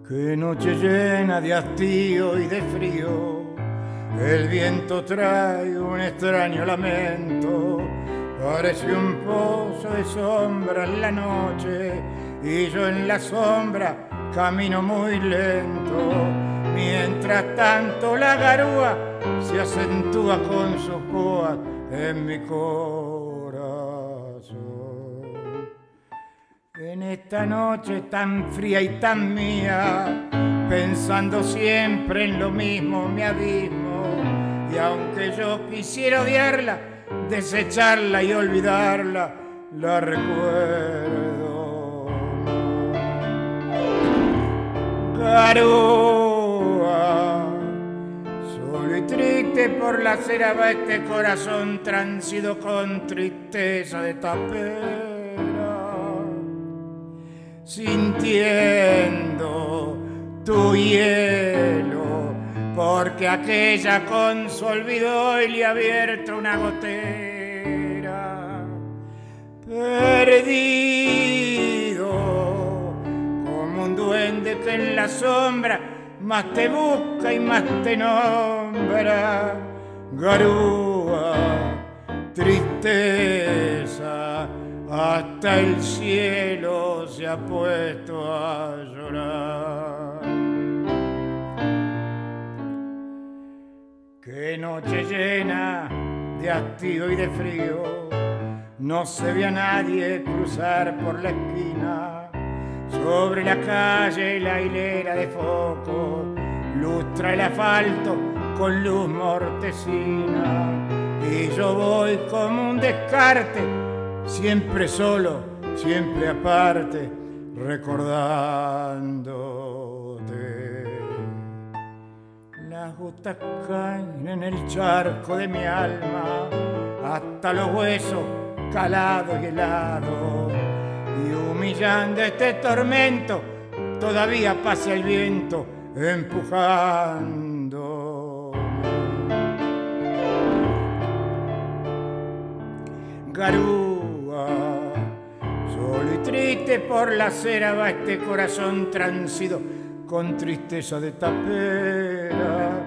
Qué noche llena de hastío y de frío, el viento trae un extraño lamento. Parece un pozo de sombra en la noche y yo en la sombra camino muy lento. Mientras tanto la garúa se acentúa con sus púas en mi corazón. En esta noche tan fría y tan mía, pensando siempre en lo mismo me abismo. Y aunque yo quisiera odiarla, desecharla y olvidarla, la recuerdo. Garúa, solo y triste por la acera va este corazón transido con tristeza de tapera, sintiendo tu hielo, porque aquella con su olvido hoy le ha abierto una gotera. Perdido como un duende que en la sombra más te busca y más te nombra. Garúa, tristeza, hasta el cielo se ha puesto a llorar. Qué noche llena de hastío y de frío, no se ve a nadie cruzar por la esquina. Sobre la calle la hilera de focos lustra el asfalto con luz mortecina. Y yo voy como un descarte, siempre solo, siempre aparte, recordándote. Las gotas caen en el charco de mi alma, hasta los huesos calados y helados. Y humillando este tormento, todavía pasa el viento empujando. Garúa, solo y triste por la acera va este corazón transido con tristeza de tapera,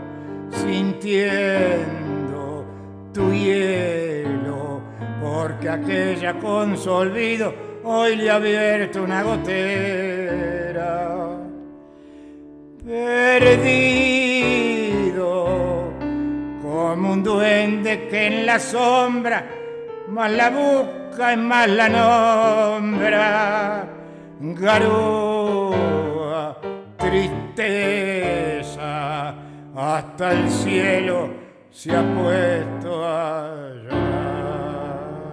sintiendo tu hielo, porque aquella con su olvido hoy le ha abierto una gotera. Perdido como un duende que en la sombra más la busca y más la nombra. Garúa, tristeza, hasta el cielo se ha puesto a llorar.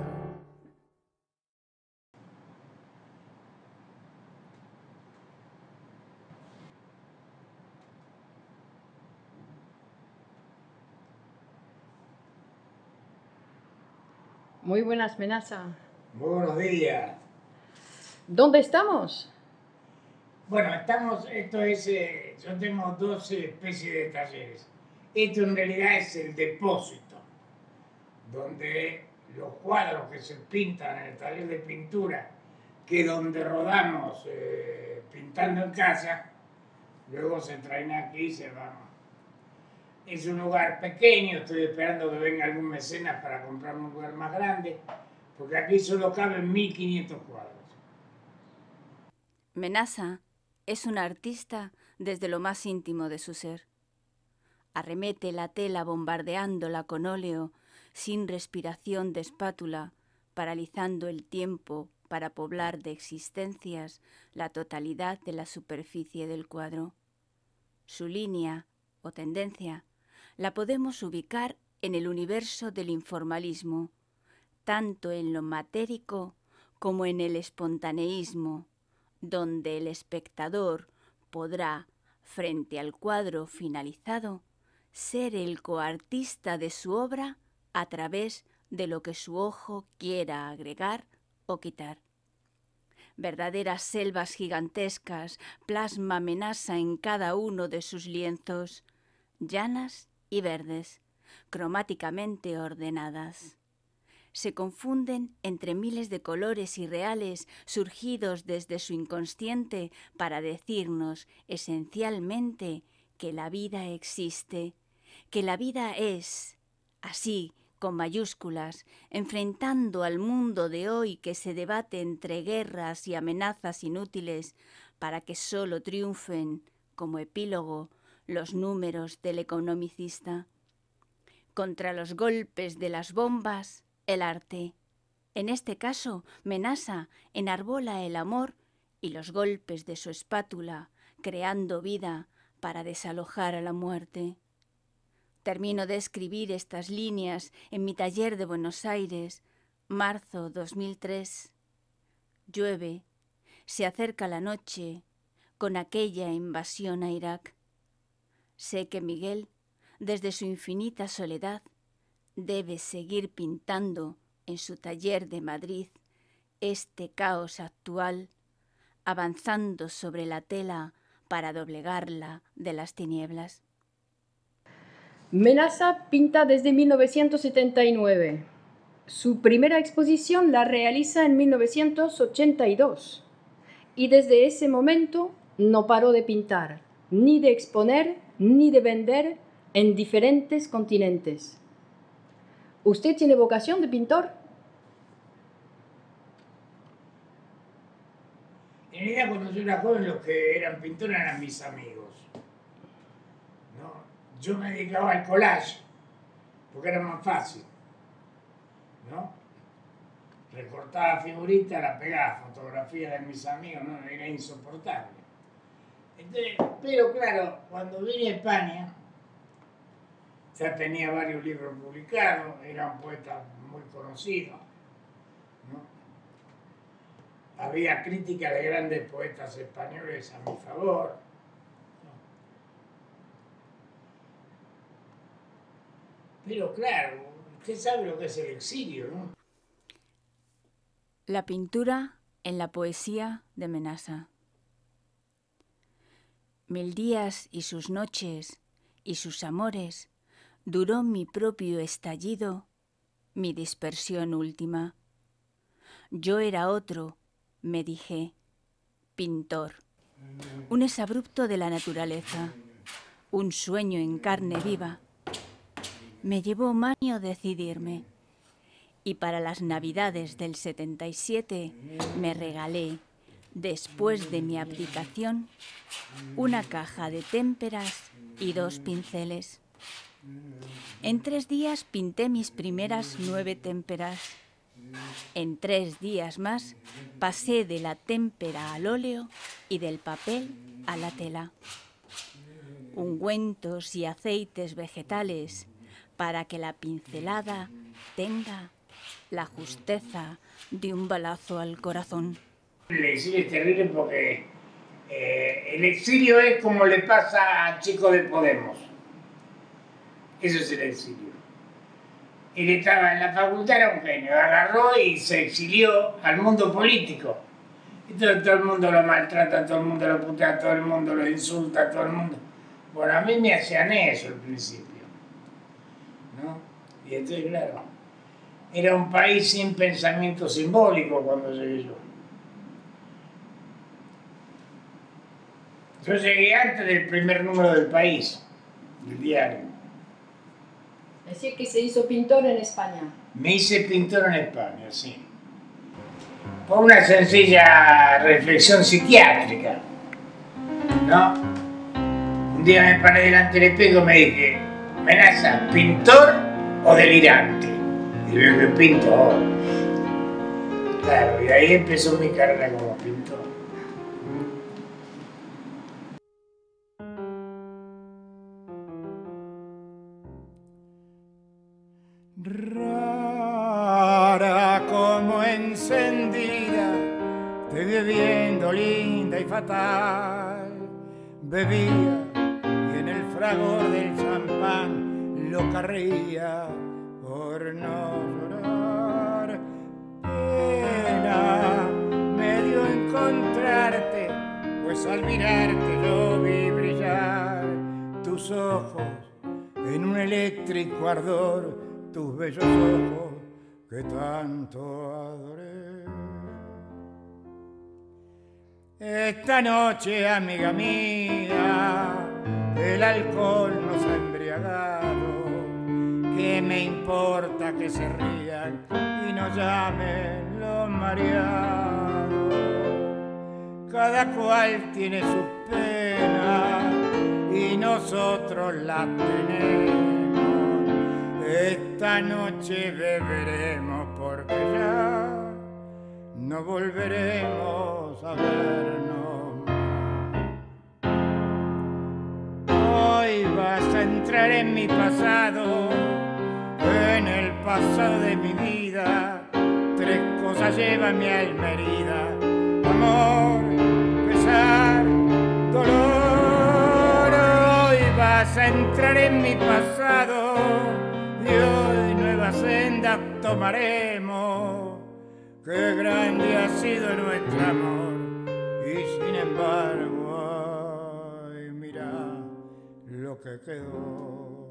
Muy buenas, Menaza. Muy buenos días. ¿Dónde estamos? Bueno, esto es, yo tengo dos especies de talleres. Esto en realidad es el depósito, donde los cuadros que se pintan en el taller de pintura, que es donde rodamos pintando en casa, luego se traen aquí y se van. Es un lugar pequeño, estoy esperando que venga algún mecenas para comprarme un lugar más grande, porque aquí solo caben 1500 cuadros. Menaza es un artista desde lo más íntimo de su ser. Arremete la tela bombardeándola con óleo, sin respiración de espátula, paralizando el tiempo para poblar de existencias la totalidad de la superficie del cuadro. Su línea o tendencia la podemos ubicar en el universo del informalismo, tanto en lo matérico como en el espontaneísmo, donde el espectador podrá, frente al cuadro finalizado, ser el coartista de su obra a través de lo que su ojo quiera agregar o quitar. Verdaderas selvas gigantescas plasma Menaza en cada uno de sus lienzos, llanas y verdes, cromáticamente ordenadas. se confunden entre miles de colores irreales surgidos desde su inconsciente para decirnos esencialmente que la vida existe, que la vida es, así, con mayúsculas, enfrentando al mundo de hoy que se debate entre guerras y amenazas inútiles para que solo triunfen, como epílogo, los números del economicista. Contra los golpes de las bombas, el arte. En este caso, Menasa enarbola el amor y los golpes de su espátula, creando vida para desalojar a la muerte. Termino de escribir estas líneas en mi taller de Buenos Aires, marzo 2003. Llueve, se acerca la noche con aquella invasión a Irak. Sé que Miguel, desde su infinita soledad, debe seguir pintando en su taller de Madrid este caos actual, avanzando sobre la tela para doblegarla de las tinieblas. Menasa pinta desde 1979. Su primera exposición la realiza en 1982 y desde ese momento no paró de pintar, ni de exponer, ni de vender en diferentes continentes. ¿Usted tiene vocación de pintor? En realidad, cuando yo era joven, los que eran pintores eran mis amigos, ¿no? Yo me dedicaba al collage, porque era más fácil, ¿no? Recortaba figuritas, la pegaba, fotografías de mis amigos, ¿no? Era insoportable. Entonces, pero claro, cuando vine a España, ya tenía varios libros publicados, era un poeta muy conocido, ¿no? Había críticas de grandes poetas españoles a mi favor, ¿no? Pero claro, usted sabe lo que es el exilio, ¿no? La pintura en la poesía de Menasa. 1000 días y sus noches y sus amores duró mi propio estallido, mi dispersión última. Yo era otro, me dije, pintor, un exabrupto de la naturaleza, un sueño en carne viva. Me llevó un año decidirme, y para las Navidades del 77 me regalé, después de mi abdicación, una caja de témperas y 2 pinceles. En 3 días pinté mis primeras 9 témperas. En 3 días más pasé de la témpera al óleo y del papel a la tela. Ungüentos y aceites vegetales para que la pincelada tenga la justeza de un balazo al corazón. El exilio es terrible porque el exilio es como le pasa al chico de Podemos. Eso es el exilio. Él estaba en la facultad, era un genio, agarró y se exilió al mundo político. Entonces todo el mundo lo maltrata, todo el mundo lo putea, todo el mundo lo insulta, todo el mundo... Bueno, a mí me hacían eso al principio, ¿no? Y entonces, claro, era un país sin pensamiento simbólico cuando llegué yo. Yo llegué antes del primer número del País, del diario. Es decir, que se hizo pintor en España. Me hice pintor en España, sí. Por una sencilla reflexión psiquiátrica, ¿no? Un día me paré delante del espejo y me dije, Menasa, ¿pintor o delirante? Y yo dije, pintor. Claro, y ahí empezó mi carrera como pintor. Rara como encendida, te vi viendo linda y fatal. Bebía y en el fragor del champán loca reía por no llorar. Pena me dio encontrarte, pues al mirarte yo vi brillar tus ojos en un eléctrico ardor, tus bellos ojos que tanto adoré. Esta noche, amiga mía, el alcohol nos ha embriagado. ¿Qué me importa que se rían y nos llamen los mareados? Cada cual tiene su pena y nosotros las tenemos. Esta noche beberemos porque ya no volveremos a vernos más. Hoy vas a entrar en mi pasado, en el pasado de mi vida. Tres cosas llevan mi alma herida: amor, pesar, dolor. Hoy vas a entrar en mi pasado y hoy nuevas sendas tomaremos. Qué grande ha sido nuestro amor y sin embargo, ay, mira lo que quedó.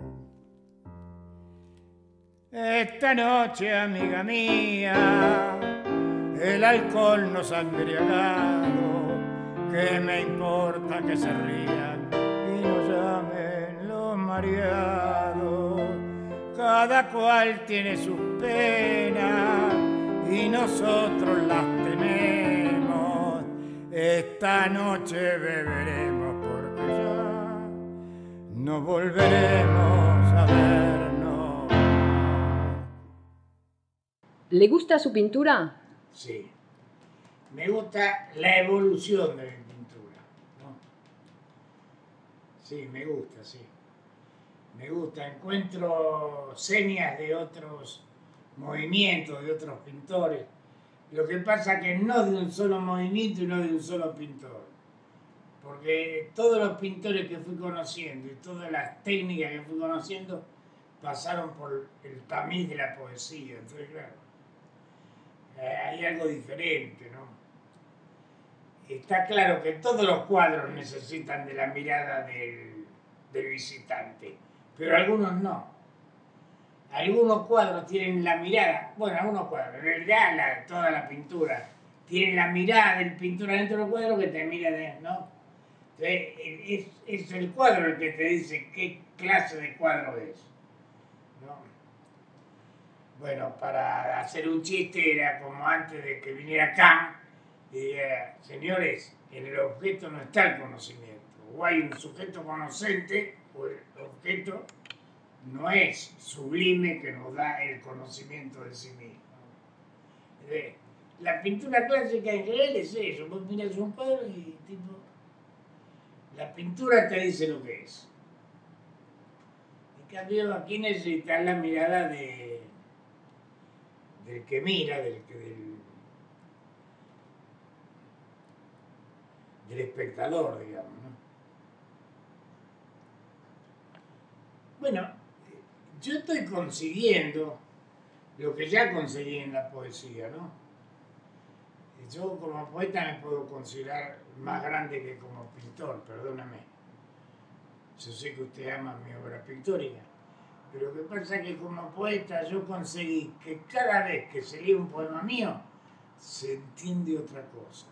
Esta noche, amiga mía, el alcohol nos ha embriagado. ¿Qué me importa que se rían y nos llamen los mareados? Cada cual tiene sus penas y nosotros las tenemos. Esta noche beberemos porque ya no volveremos a vernos. ¿Le gusta su pintura? Sí. Me gusta la evolución de mi pintura, ¿no? Sí, me gusta, sí. Me gusta, encuentro señas de otros movimientos, de otros pintores. Lo que pasa que no de un solo movimiento y no de un solo pintor. Porque todos los pintores que fui conociendo y todas las técnicas que fui conociendo pasaron por el tamiz de la poesía. Entonces, claro, hay algo diferente, ¿no? Está claro que todos los cuadros necesitan de la mirada del visitante, pero algunos no. Algunos cuadros tienen la mirada, bueno, algunos cuadros, en realidad toda la pintura, tienen la mirada del pintor adentro del cuadro que te mira ¿no? Entonces, es el cuadro el que te dice qué clase de cuadro es, ¿no? Bueno, para hacer un chiste era como antes de que viniera Kant y dijera: señores, en el objeto no está el conocimiento, o hay un sujeto conocente o el objeto no es sublime que nos da el conocimiento de sí mismo. La pintura clásica en general es eso: vos miras un cuadro y tipo, la pintura te dice lo que es. En cambio, aquí necesitas la mirada del que mira, del espectador, digamos, ¿no? Bueno, yo estoy consiguiendo lo que ya conseguí en la poesía, ¿no? Yo como poeta me puedo considerar más grande que como pintor, perdóname. Yo sé que usted ama mi obra pictórica, pero lo que pasa es que como poeta yo conseguí que cada vez que se lee un poema mío se entiende otra cosa.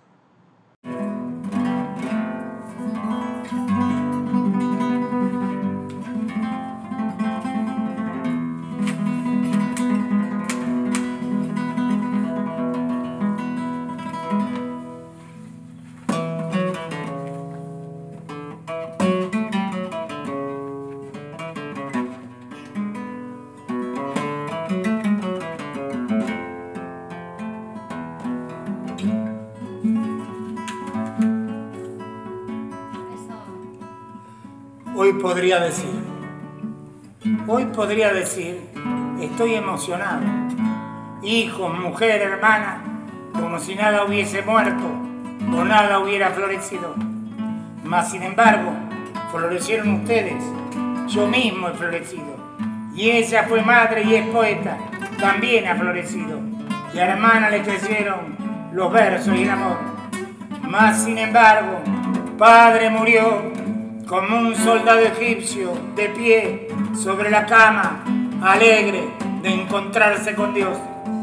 Hoy podría decir, estoy emocionado. Hijos, mujer, hermana, como si nada hubiese muerto o nada hubiera florecido. Mas sin embargo, florecieron ustedes, yo mismo he florecido. Y ella fue madre y es poeta, también ha florecido. Y a la hermana le crecieron los versos y el amor. Mas sin embargo, padre murió como un soldado egipcio de pie sobre la cama, alegre de encontrarse con Dios.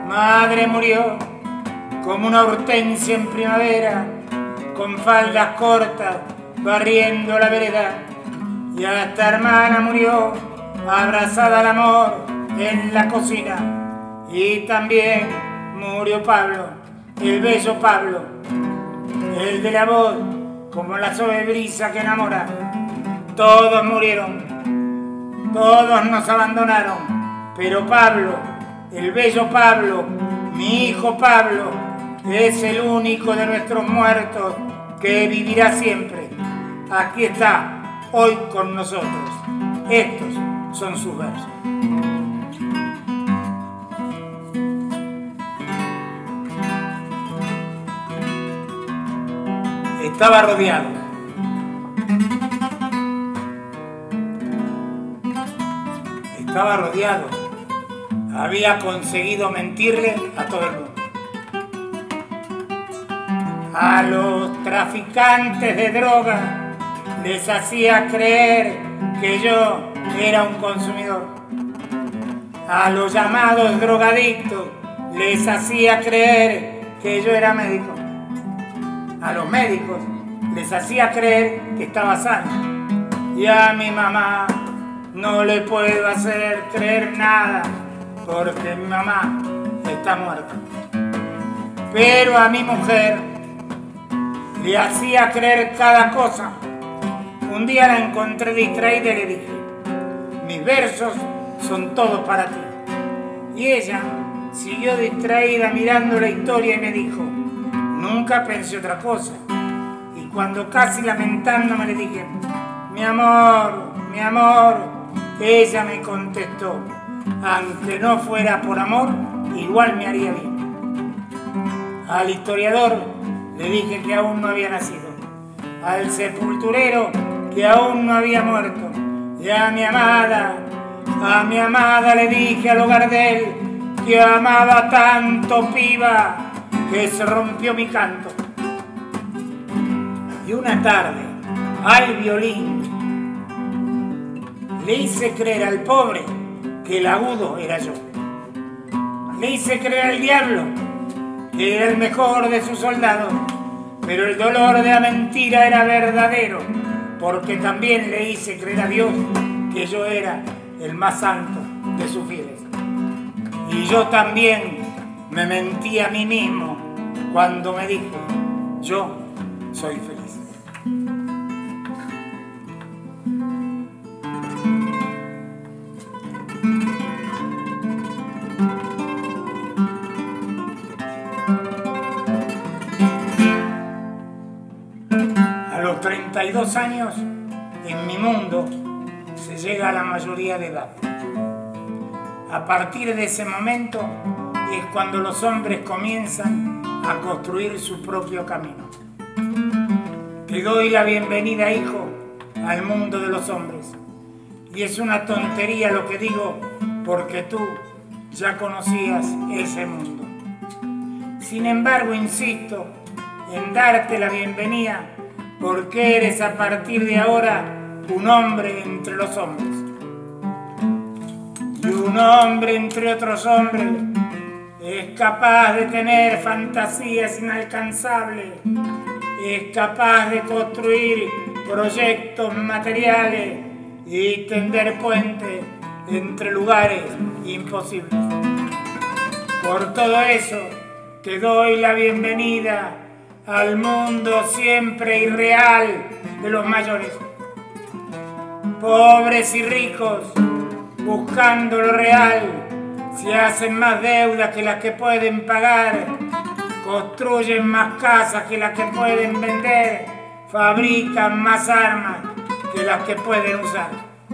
Madre murió como una hortensia en primavera, con faldas cortas, barriendo la vereda. Y hasta hermana murió, abrazada al amor en la cocina. Y también murió Pablo, el bello Pablo, el de la voz como la suave brisa que enamora. Todos murieron, todos nos abandonaron, pero Pablo, el bello Pablo, mi hijo Pablo, es el único de nuestros muertos que vivirá siempre. Aquí está, hoy con nosotros. Estos son sus versos. Estaba rodeado. Estaba rodeado. Había conseguido mentirle a todo el mundo. A los traficantes de droga les hacía creer que yo era un consumidor. A los llamados drogadictos les hacía creer que yo era médico. A los médicos les hacía creer que estaba sano. Y a mi mamá no le puedo hacer creer nada porque mi mamá está muerta. Pero a mi mujer le hacía creer cada cosa. Un día la encontré distraída y le dije: mis versos son todos para ti. Y ella siguió distraída mirando la historia y me dijo: nunca pensé otra cosa. Y cuando casi lamentándome le dije: mi amor, ella me contestó: aunque no fuera por amor, igual me haría bien. Al historiador le dije que aún no había nacido, al sepulturero que aún no había muerto, y a mi amada le dije al hogar de él que amaba tanto piba que se rompió mi canto. Y una tarde, al violín, le hice creer al pobre que el agudo era yo. Le hice creer al diablo que era el mejor de sus soldados, pero el dolor de la mentira era verdadero, porque también le hice creer a Dios que yo era el más santo de sus fieles. Y yo también me mentí a mí mismo cuando me dije: yo soy feliz. A los 32 años, en mi mundo, se llega a la mayoría de edad. A partir de ese momento es cuando los hombres comienzan a construir su propio camino. Te doy la bienvenida, hijo, al mundo de los hombres. Y es una tontería lo que digo, porque tú ya conocías ese mundo. Sin embargo, insisto en darte la bienvenida, porque eres a partir de ahora un hombre entre los hombres. Y un hombre entre otros hombres es capaz de tener fantasías inalcanzables, es capaz de construir proyectos materiales y tender puentes entre lugares imposibles. Por todo eso, te doy la bienvenida al mundo siempre irreal de los mayores. Pobres y ricos, buscando lo real, se hacen más deudas que las que pueden pagar, construyen más casas que las que pueden vender, fabrican más armas que las que pueden usar.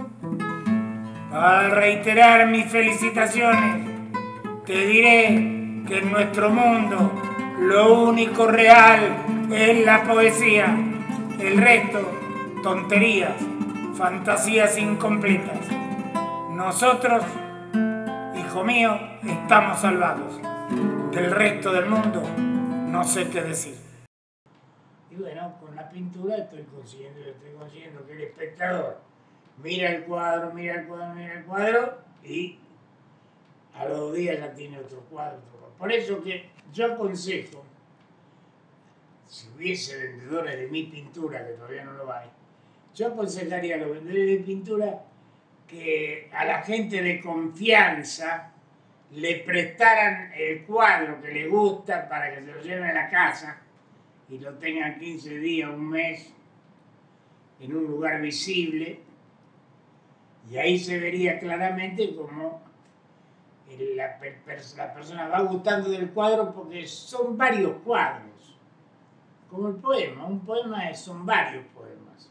Al reiterar mis felicitaciones, te diré que en nuestro mundo lo único real es la poesía, el resto, tonterías, fantasías incompletas. Nosotros, hijo mío, estamos salvados. Del resto del mundo no sé qué decir. Y bueno, con la pintura estoy consiguiendo que el espectador mira el cuadro y a los 2 días ya tiene otro cuadro. Por eso que yo aconsejo, si hubiese vendedores de mi pintura, que todavía no lo hay, yo aconsejaría a los vendedores de pintura que a la gente de confianza le prestaran el cuadro que les gusta para que se lo lleven a la casa y lo tengan 15 días, un mes, en un lugar visible, y ahí se vería claramente cómo la persona va gustando del cuadro, porque son varios cuadros, como el poema. Un poema son varios poemas.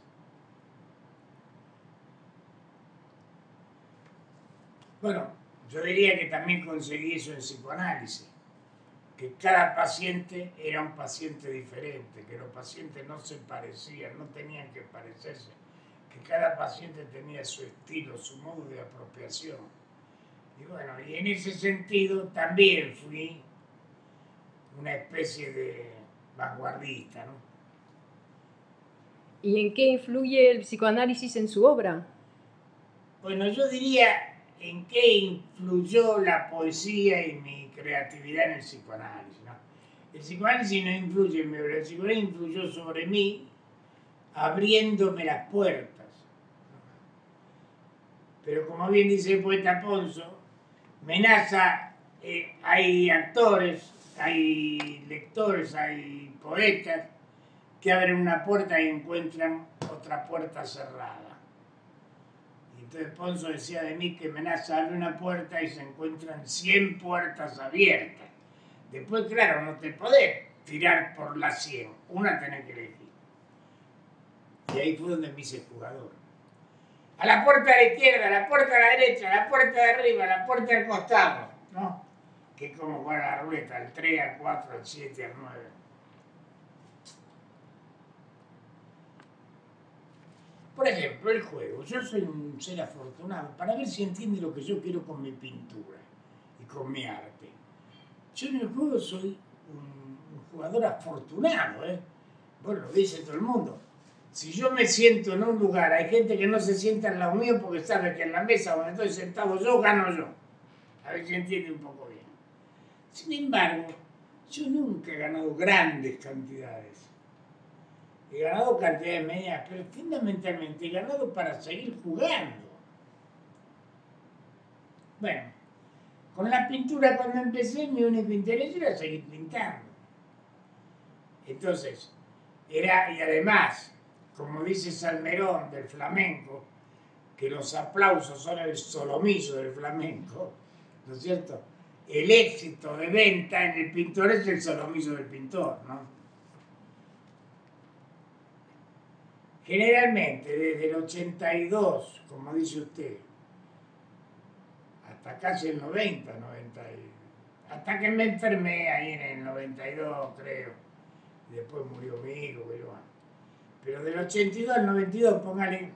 Bueno, yo diría que también conseguí eso en psicoanálisis, que cada paciente era un paciente diferente, que los pacientes no se parecían, no tenían que parecerse, que cada paciente tenía su estilo, su modo de apropiación. Y bueno, y en ese sentido también fui una especie de vanguardista, ¿no? ¿Y en qué influye el psicoanálisis en su obra? Bueno, yo diría en qué influyó la poesía y mi creatividad en el psicoanálisis, ¿no? El psicoanálisis no influye en mi obra, el psicoanálisis influyó sobre mí abriéndome las puertas. Pero como bien dice el poeta Ponzo, Menaza, hay actores, hay lectores, hay poetas que abren una puerta y encuentran otra puerta cerrada. Y entonces Ponzo decía de mí que Menaza abre una puerta y se encuentran 100 puertas abiertas. Después, claro, no te podés tirar por las 100, una tenés que elegir. Y ahí fue donde me hice jugador. A la puerta de la izquierda, a la puerta de la derecha, a la puerta de arriba, a la puerta del costado, ¿no? Que es como jugar a la ruleta, al 3, al 4, al 7, al 9. Por ejemplo, el juego. Yo soy un ser afortunado, para ver si entiende lo que yo quiero con mi pintura y con mi arte. Yo en el juego soy un jugador afortunado, ¿eh? Bueno, lo dice todo el mundo. Si yo me siento en un lugar, hay gente que no se sienta al lado mío porque sabe que en la mesa donde estoy sentado yo, gano yo. A ver si entiende un poco bien. Sin embargo, yo nunca he ganado grandes cantidades. He ganado cantidades medias, pero fundamentalmente he ganado para seguir jugando. Bueno, con la pintura cuando empecé, mi único interés era seguir pintando. Entonces, y además, como dice Salmerón del flamenco, que los aplausos son el solomillo del flamenco, ¿no es cierto? El éxito de venta en el pintor es el solomillo del pintor, ¿no? Generalmente, desde el 82, como dice usted, hasta casi el 90, hasta que me enfermé ahí en el 92, creo, y después murió mi hijo, pero del 82 al 92, póngale,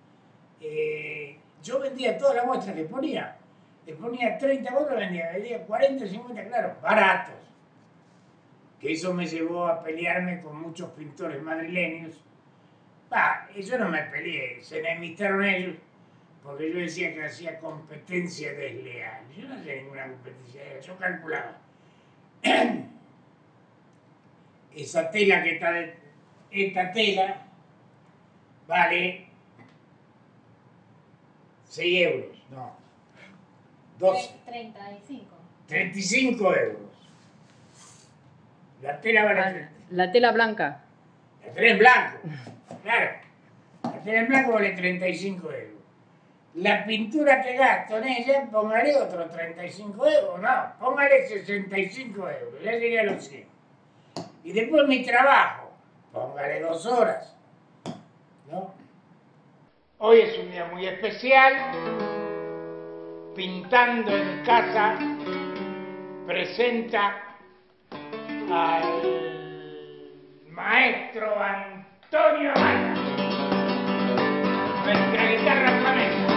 yo vendía todas las muestras que ponía. Le ponía 30 cuadros, vendía 40, 50, claro, baratos. Que eso me llevó a pelearme con muchos pintores madrileños. Yo no me peleé, se enemistaron ellos, porque yo decía que hacía competencia desleal. Yo no hacía ninguna competencia desleal, yo calculaba. Esa tela que está esta tela vale 6 euros, no, 12. 35. 35 euros. La tela vale... La tela blanca. La tela en blanco, claro. La tela en blanco vale 35 euros. La pintura que gasto en ella, póngale otros 35 euros, no, póngale 65 euros, ya llegué a los 100. Y después mi trabajo, póngale 2 horas, ¿no? Hoy es un día muy especial. Pintando en Casa presenta al maestro Antonio Mata, nuestra guitarra flamenca.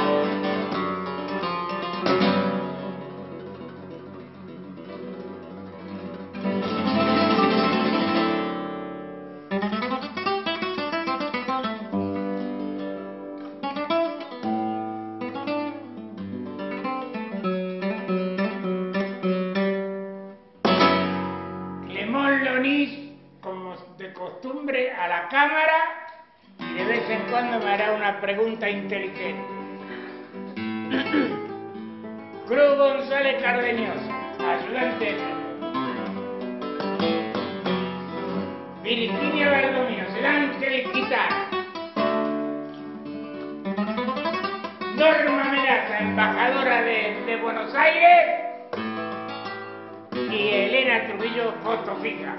la cámara y de vez en cuando me hará una pregunta inteligente. Cruz González Cardeñosa, ayudante. Virginia Verdomino, Ángel Quitana. Norma Melaza, embajadora de Buenos Aires. Y Elena Trujillo, foto fija.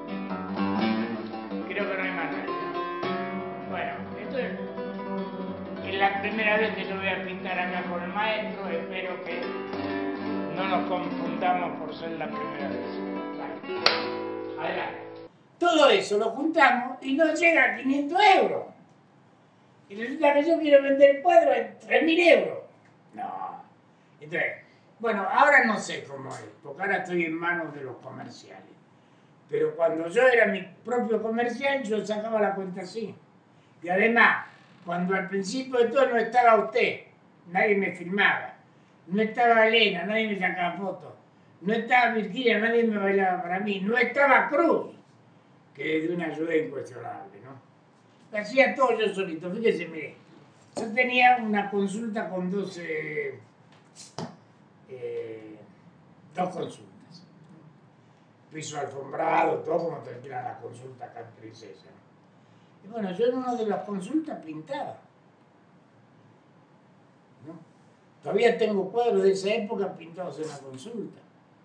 Creo que no hay más nadie. Bueno, esto es la primera vez que yo voy a pintar acá con el maestro. Espero que no nos confundamos por ser la primera vez. Vale. Adelante. Todo eso lo juntamos y nos llega a 500 euros. Y resulta que yo quiero vender el cuadro en 3.000 euros. No. Entonces, bueno, ahora no sé cómo es, porque ahora estoy en manos de los comerciales. Pero cuando yo era mi propio comercial, yo sacaba la cuenta así. Y además, cuando al principio de todo no estaba usted, nadie me filmaba. No estaba Elena, nadie me sacaba fotos. No estaba Virginia, nadie me bailaba para mí. No estaba Cruz, que es de una ayuda incuestionable, ¿no? Lo hacía todo yo solito. Fíjese, mire, yo tenía una consulta con dos consultas. Piso alfombrado, todo como tendría la consulta acá en Princesa. Y bueno, yo en una de las consultas pintaba. ¿No? Todavía tengo cuadros de esa época pintados en la consulta.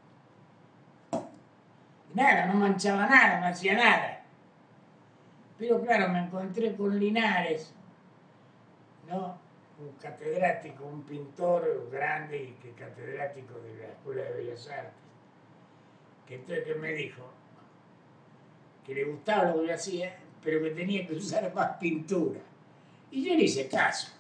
Y nada, no manchaba nada, no hacía nada. Pero claro, me encontré con Linares, ¿no? Un catedrático, un pintor grande y que catedrático de la Escuela de Bellas Artes, que entonces que me dijo que le gustaba lo que yo hacía, pero que tenía que usar más pintura. Y yo le hice caso.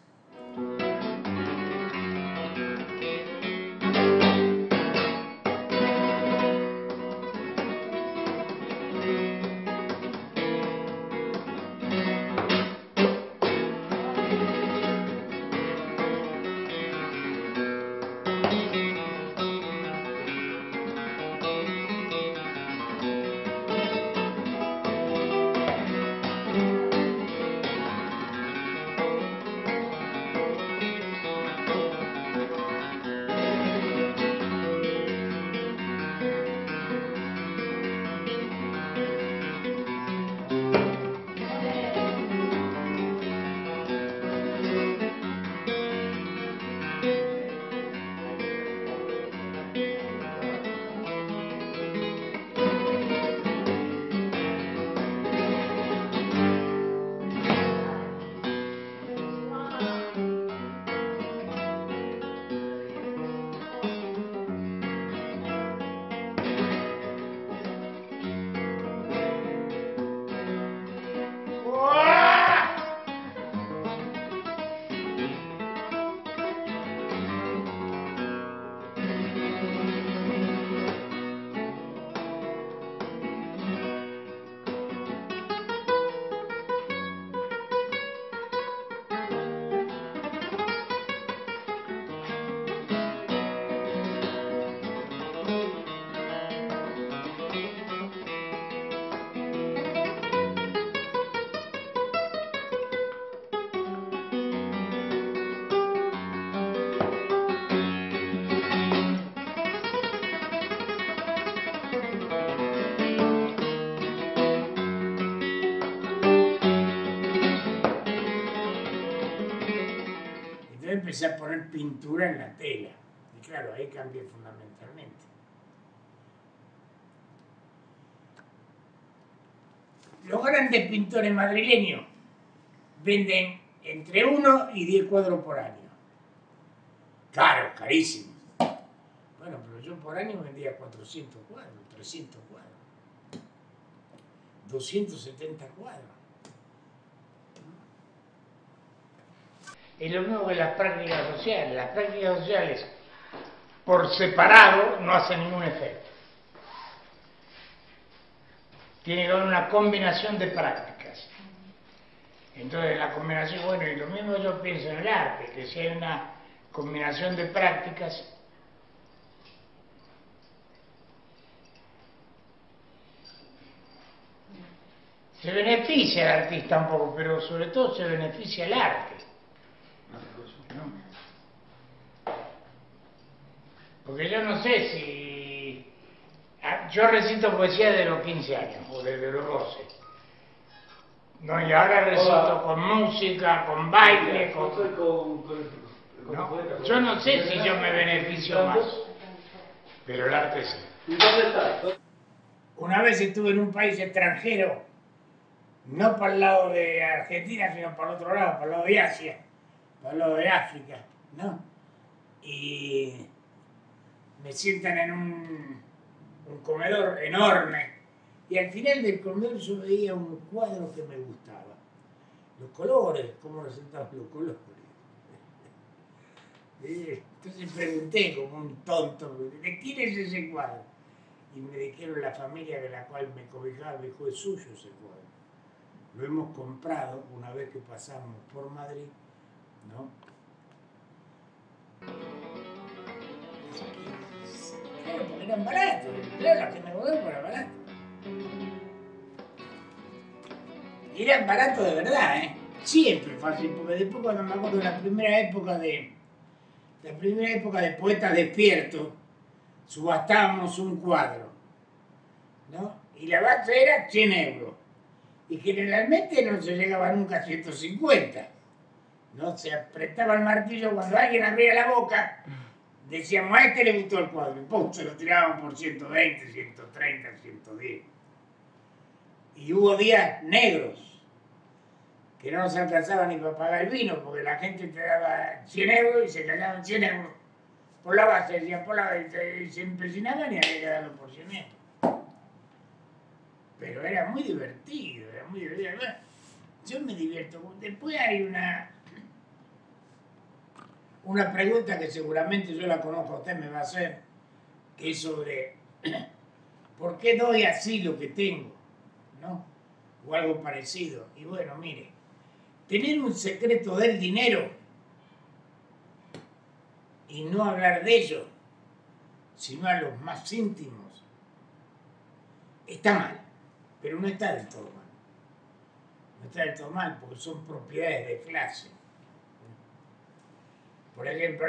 Empecé a poner pintura en la tela. Y claro, ahí cambié fundamentalmente. Los grandes pintores madrileños venden entre 1 y 10 cuadros por año. Caro, carísimo. Bueno, pero yo por año vendía 400 cuadros, 300 cuadros, 270 cuadros. Es lo mismo que las prácticas sociales. Las prácticas sociales, por separado, no hacen ningún efecto. Tiene que haber una combinación de prácticas. Entonces, la combinación, bueno, y lo mismo yo pienso en el arte, que si hay una combinación de prácticas, Se beneficia el artista un poco, pero sobre todo se beneficia el arte. ¿No? Porque yo no sé si... Yo recito poesía de los 15 años, o desde los 12. No, y ahora recito con música, con baile, con... ¿no? Yo no sé si yo me beneficio más, pero el arte sí. ¿Y dónde está? Una vez estuve en un país extranjero, no para el lado de Argentina, sino para el otro lado, para el lado de Asia, para el lado de África, ¿no? Y me sientan en un comedor enorme, y al final del comedor yo veía un cuadro que me gustaba. Los colores, cómo resaltaban los colores. Entonces pregunté como un tonto, ¿de quién es ese cuadro? Y me dijeron la familia de la cual me cobijaba, me dijo, es suyo ese cuadro. Lo hemos comprado una vez que pasamos por Madrid, ¿no? Claro, porque eran baratos, claro, la que me cobraron eran baratos. Eran baratos de verdad, ¿eh? Siempre fácil, porque después cuando me acuerdo de la primera época de Poetas Despiertos, subastábamos un cuadro, ¿no? Y la base era 100 euros. Y generalmente no se llegaba nunca a 150. ¿No? Se apretaba el martillo cuando alguien abría la boca, decíamos, a este le gustó el cuadro, y ¡pum! Se lo tiraban por 120, 130, 110. Y hubo días negros, que no nos alcanzaba ni para pagar el vino, porque la gente te daba 100 euros y se callaban 100 euros por la base, decían por la base, y se empecinaban y había que darlo por 100 euros. Pero era muy divertido, era muy divertido. Yo me divierto. Después hay una pregunta que seguramente yo la conozco, usted me va a hacer, que es sobre ¿por qué doy así lo que tengo? ¿No? O algo parecido. Y bueno, mire, tener un secreto del dinero y no hablar de ello, sino a los más íntimos, está mal, pero no está del todo mal. No está del todo mal porque son propiedades de clase. Por ejemplo,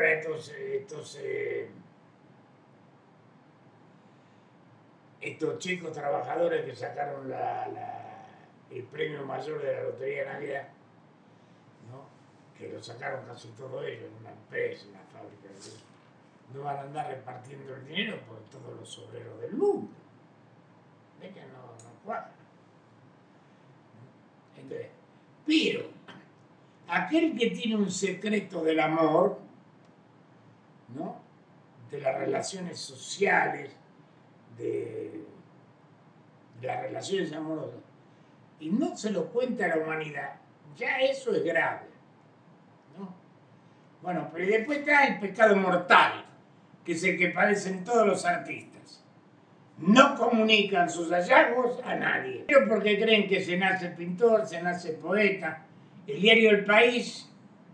estos chicos trabajadores que sacaron el premio mayor de la Lotería de Navidad, ¿no? Que lo sacaron casi todo ellos en una empresa, en una fábrica, no van a andar repartiendo el dinero por todos los obreros del mundo. ¿Ves que no cuaja? Entonces, pero aquel que tiene un secreto del amor, ¿no? De las relaciones sociales, de las relaciones amorosas, y no se lo cuenta a la humanidad, ya eso es grave, ¿no? Bueno, pero después está el pecado mortal, que es el que padecen todos los artistas. No comunican sus hallazgos a nadie, pero porque creen que se nace pintor, se nace poeta. El diario El País,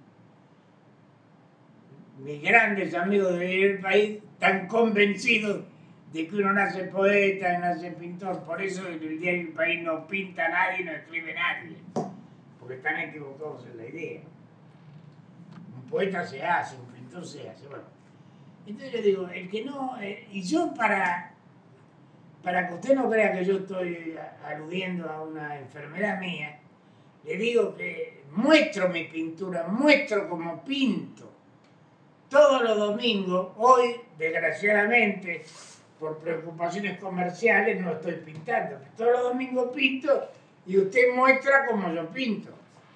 mis grandes amigos del diario El País, están convencidos de que uno nace poeta, nace pintor. Por eso el diario El País no pinta a nadie, no escribe a nadie, porque están equivocados en la idea. Un poeta se hace, un pintor se hace. Bueno, entonces yo digo, el que no... y yo para que usted no crea que yo estoy aludiendo a una enfermedad mía, le digo que muestro mi pintura, muestro cómo pinto. Todos los domingos, hoy, desgraciadamente, por preocupaciones comerciales, no estoy pintando. Todos los domingos pinto y usted muestra cómo yo pinto.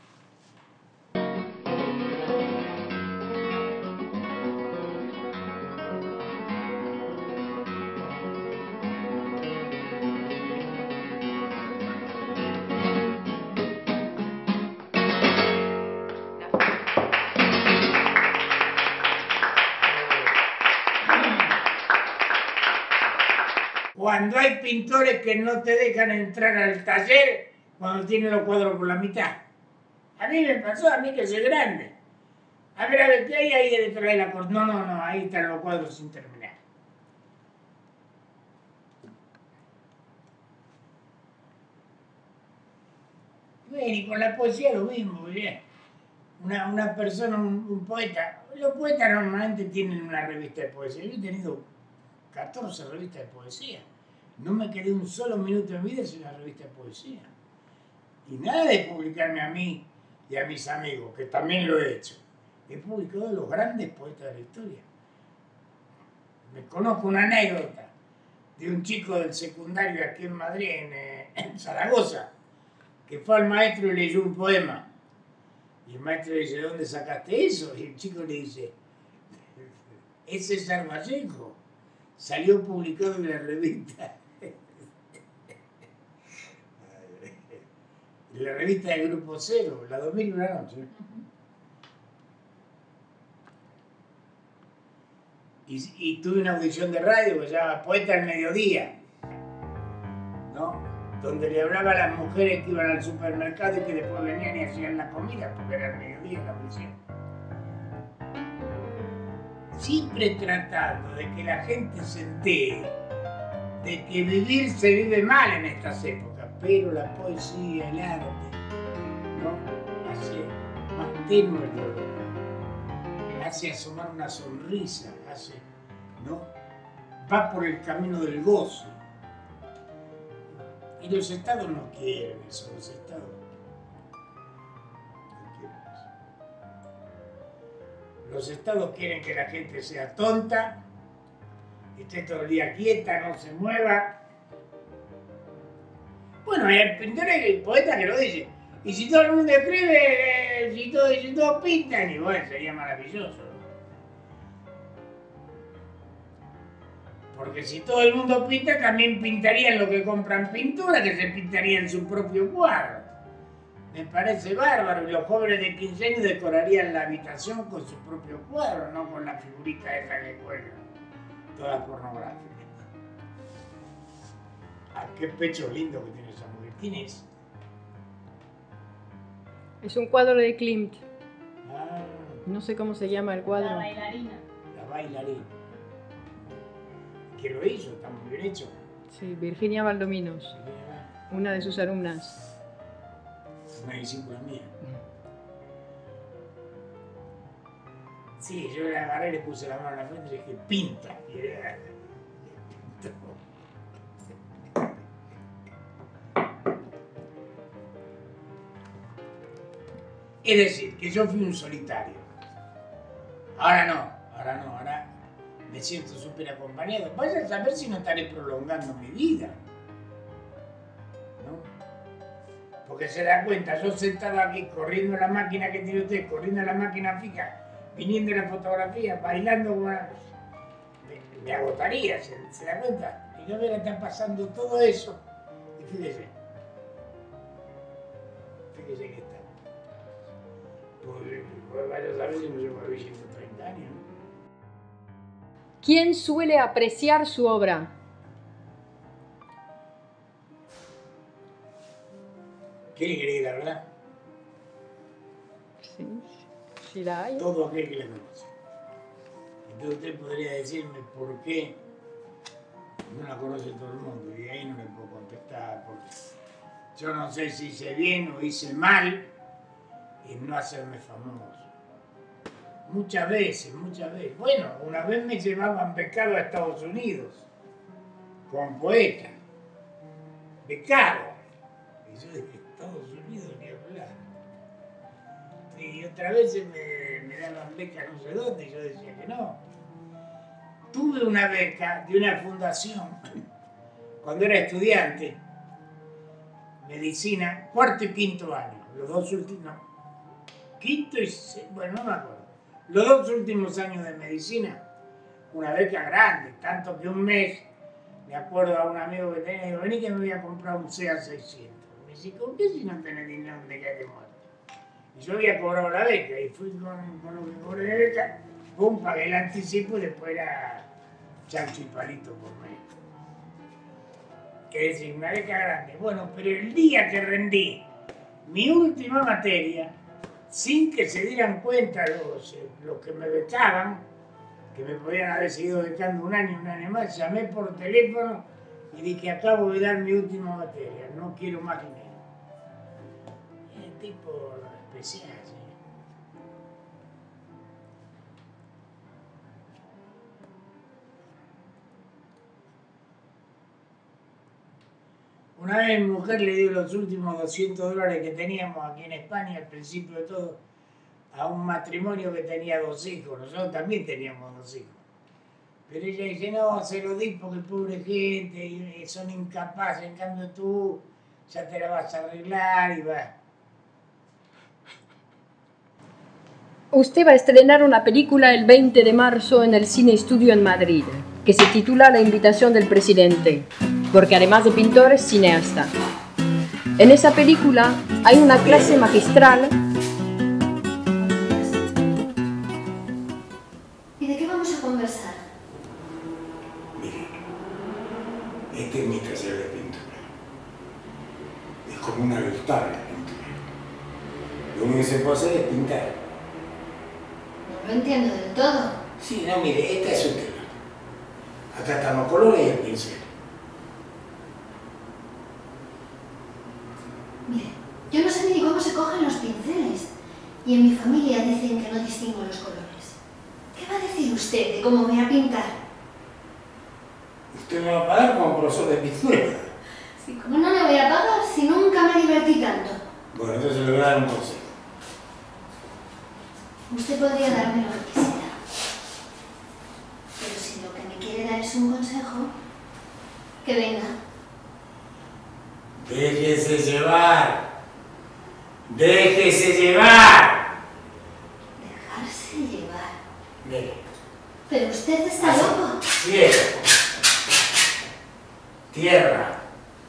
Cuando hay pintores que no te dejan entrar al taller cuando tienen los cuadros por la mitad. A mí me pasó, a mí que soy grande. A ver, ¿qué hay ahí detrás de la cortina? No, ahí están los cuadros sin terminar. Bien, y con la poesía lo mismo, bien. Una persona, un poeta, los poetas normalmente tienen una revista de poesía. Yo he tenido 14 revistas de poesía. No me quedé un solo minuto en vida sin una revista de poesía. Y nada de publicarme a mí y a mis amigos, que también lo he hecho. He publicado a los grandes poetas de la historia. Me conozco una anécdota de un chico del secundario aquí en Madrid, en Zaragoza, que fue al maestro y leyó un poema. Y el maestro le dice, ¿de dónde sacaste eso? Y el chico le dice, es César Vallejo. Salió publicado en la revista. La revista del Grupo Cero, la 2001 noche. Y tuve una audición de radio que se llama Poeta al Mediodía, ¿no? Donde le hablaba a las mujeres que iban al supermercado y que después venían y hacían la comida, porque era el mediodía la audición. Siempre tratando de que la gente se entere de que vivir se vive mal en estas épocas, pero la poesía, el arte, ¿no? Hace más tenue el dolor, hace asomar una sonrisa, ¿no? Va por el camino del gozo. Y los estados no quieren eso, los estados no quieren eso. Los estados quieren que la gente sea tonta, esté todo el día quieta, no se mueva. Bueno, hay el pintor y el poeta que lo dice. Y si todo el mundo escribe, si todos pintan, y bueno, sería maravilloso, ¿no? Porque si todo el mundo pinta, también pintarían lo que compran pintura, que se pintarían su propio cuadro. Me parece bárbaro. Y los jóvenes de 15 años decorarían la habitación con su propio cuadro, no con la figurita esa que cuelgan, todas pornográficas. Ah, qué pecho lindo que tiene esa mujer. ¿Quién es? Es un cuadro de Klimt. Ah, No sé cómo se llama el cuadro. La bailarina. la bailarina. ¿Quién lo hizo? Está muy bien hecho. Sí, Virginia Valdominos, una de sus alumnas. Una discípula mía. Sí, yo la agarré, le puse la mano en la frente y le dije, pinta. Y era, pintó. Es decir, que yo fui un solitario. Ahora me siento súper acompañado. Vaya a saber si no estaré prolongando mi vida, ¿no? Porque se da cuenta, yo sentado aquí, corriendo la máquina que tiene usted, corriendo la máquina fija, viniendo la fotografía, bailando, me agotaría, ¿se da cuenta? Y yo veo que está pasando todo eso. Y fíjese que está. Pues vaya a saber si no llevo viviendo 30 años, ¿no? ¿Quién suele apreciar su obra? ¿Quiere que le diga la verdad? Sí, sí la hay. Todo aquel que la conoce. Entonces usted podría decirme por qué no la conoce todo el mundo, y ahí no le puedo contestar, porque yo no sé si hice bien o hice mal en no hacerme famoso. Muchas veces. Bueno, una vez me llevaban becado a Estados Unidos, con poeta. Becado. Y yo dije, Estados Unidos ni hablar. Y otra vez me daban becas no sé dónde, y yo decía que no. Tuve una beca de una fundación, cuando era estudiante, medicina, cuarto y quinto año, los dos últimos, quinto y bueno, no me acuerdo. Los dos últimos años de medicina, una beca grande, tanto que un mes, me acuerdo a un amigo que tenía, digo, vení que me voy a comprar un SEA 600. Me dice, ¿con qué si no tenés dinero de que muerto? Y yo había cobrado la beca y fui con lo que cobré de beca, pum, pagué el anticipo y después era chancho y palito por mes. Que decir, una beca grande. Bueno, pero el día que rendí mi última materia, sin que se dieran cuenta los que me becaban, que me podían haber seguido becando un año más, llamé por teléfono y dije, acabo de dar mi última materia, no quiero más dinero. tipo especial, ¿sí? Una vez mi mujer le dio los últimos $200 que teníamos aquí en España, al principio de todo, a un matrimonio que tenía 2 hijos. Nosotros también teníamos 2 hijos. Pero ella dice, no, se lo di porque pobre gente, y son incapaces, en cambio tú ya te la vas a arreglar y va. Usted va a estrenar una película el 20 de marzo en el Cine Estudio en Madrid, que se titula La invitación del presidente, porque además de pintor es cineasta. En esa película hay una clase magistral. ¿Y de qué vamos a conversar? Mire, este es mi taller de pintura. Es como un altar la pintura. Lo único que se puede hacer es pintar. No lo entiendo del todo. Sí, no, mire, este es su tema. Acá están los colores y el pincel. Mire, yo no sé ni cómo se cogen los pinceles. Y en mi familia dicen que no distingo los colores. ¿Qué va a decir usted de cómo voy a pintar? Usted me va a pagar como profesor de pintura. Sí, ¿cómo no le voy a pagar si nunca me divertí tanto? Bueno, entonces le voy a dar un consejo. Usted podría darme lo que quisiera. Pero si lo que me quiere dar es un consejo, que venga. Déjese llevar. Déjese llevar. Dejarse llevar. Mire. Pero usted está loco. Cielo. Tierra.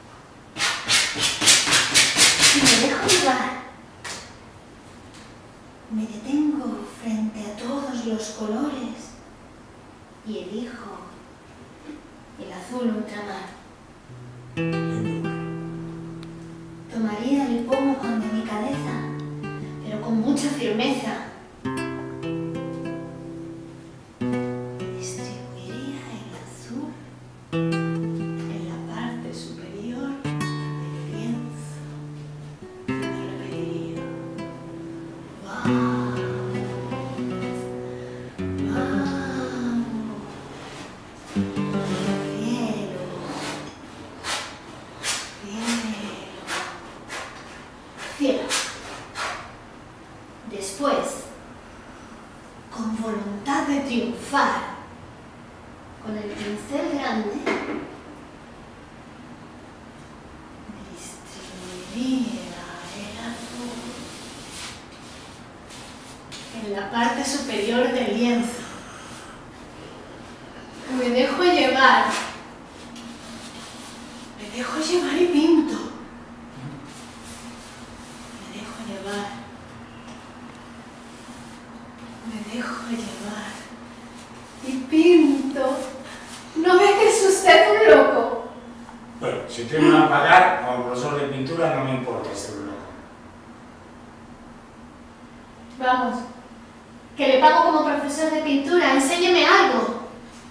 Y me dejo llevar. Me detengo frente a todos los colores y elijo el azul ultramar. Tomaría el pomo de mi cabeza, pero con mucha firmeza. Distribuiría el azul en la parte superior del lienzo y me repetiría: ¡vamos! ¡Vamos! ¡Cielo! Cielo. Después, con voluntad de triunfar, con el pincel grande, me distribuiría el azul en la parte superior del lienzo. Me dejo llevar. Me dejo llevar y pinto. Me dejo llevar. Me dejo llevar. Y pinto. ¿No ve que es usted un loco? Bueno, si usted me va a pagar como profesor de pintura, no me importa ser un loco. Vamos. Que le pago como profesor de pintura. Enséñeme algo.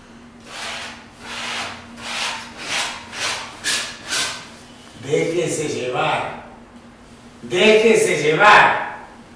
Déjese llevar. Déjese llevar.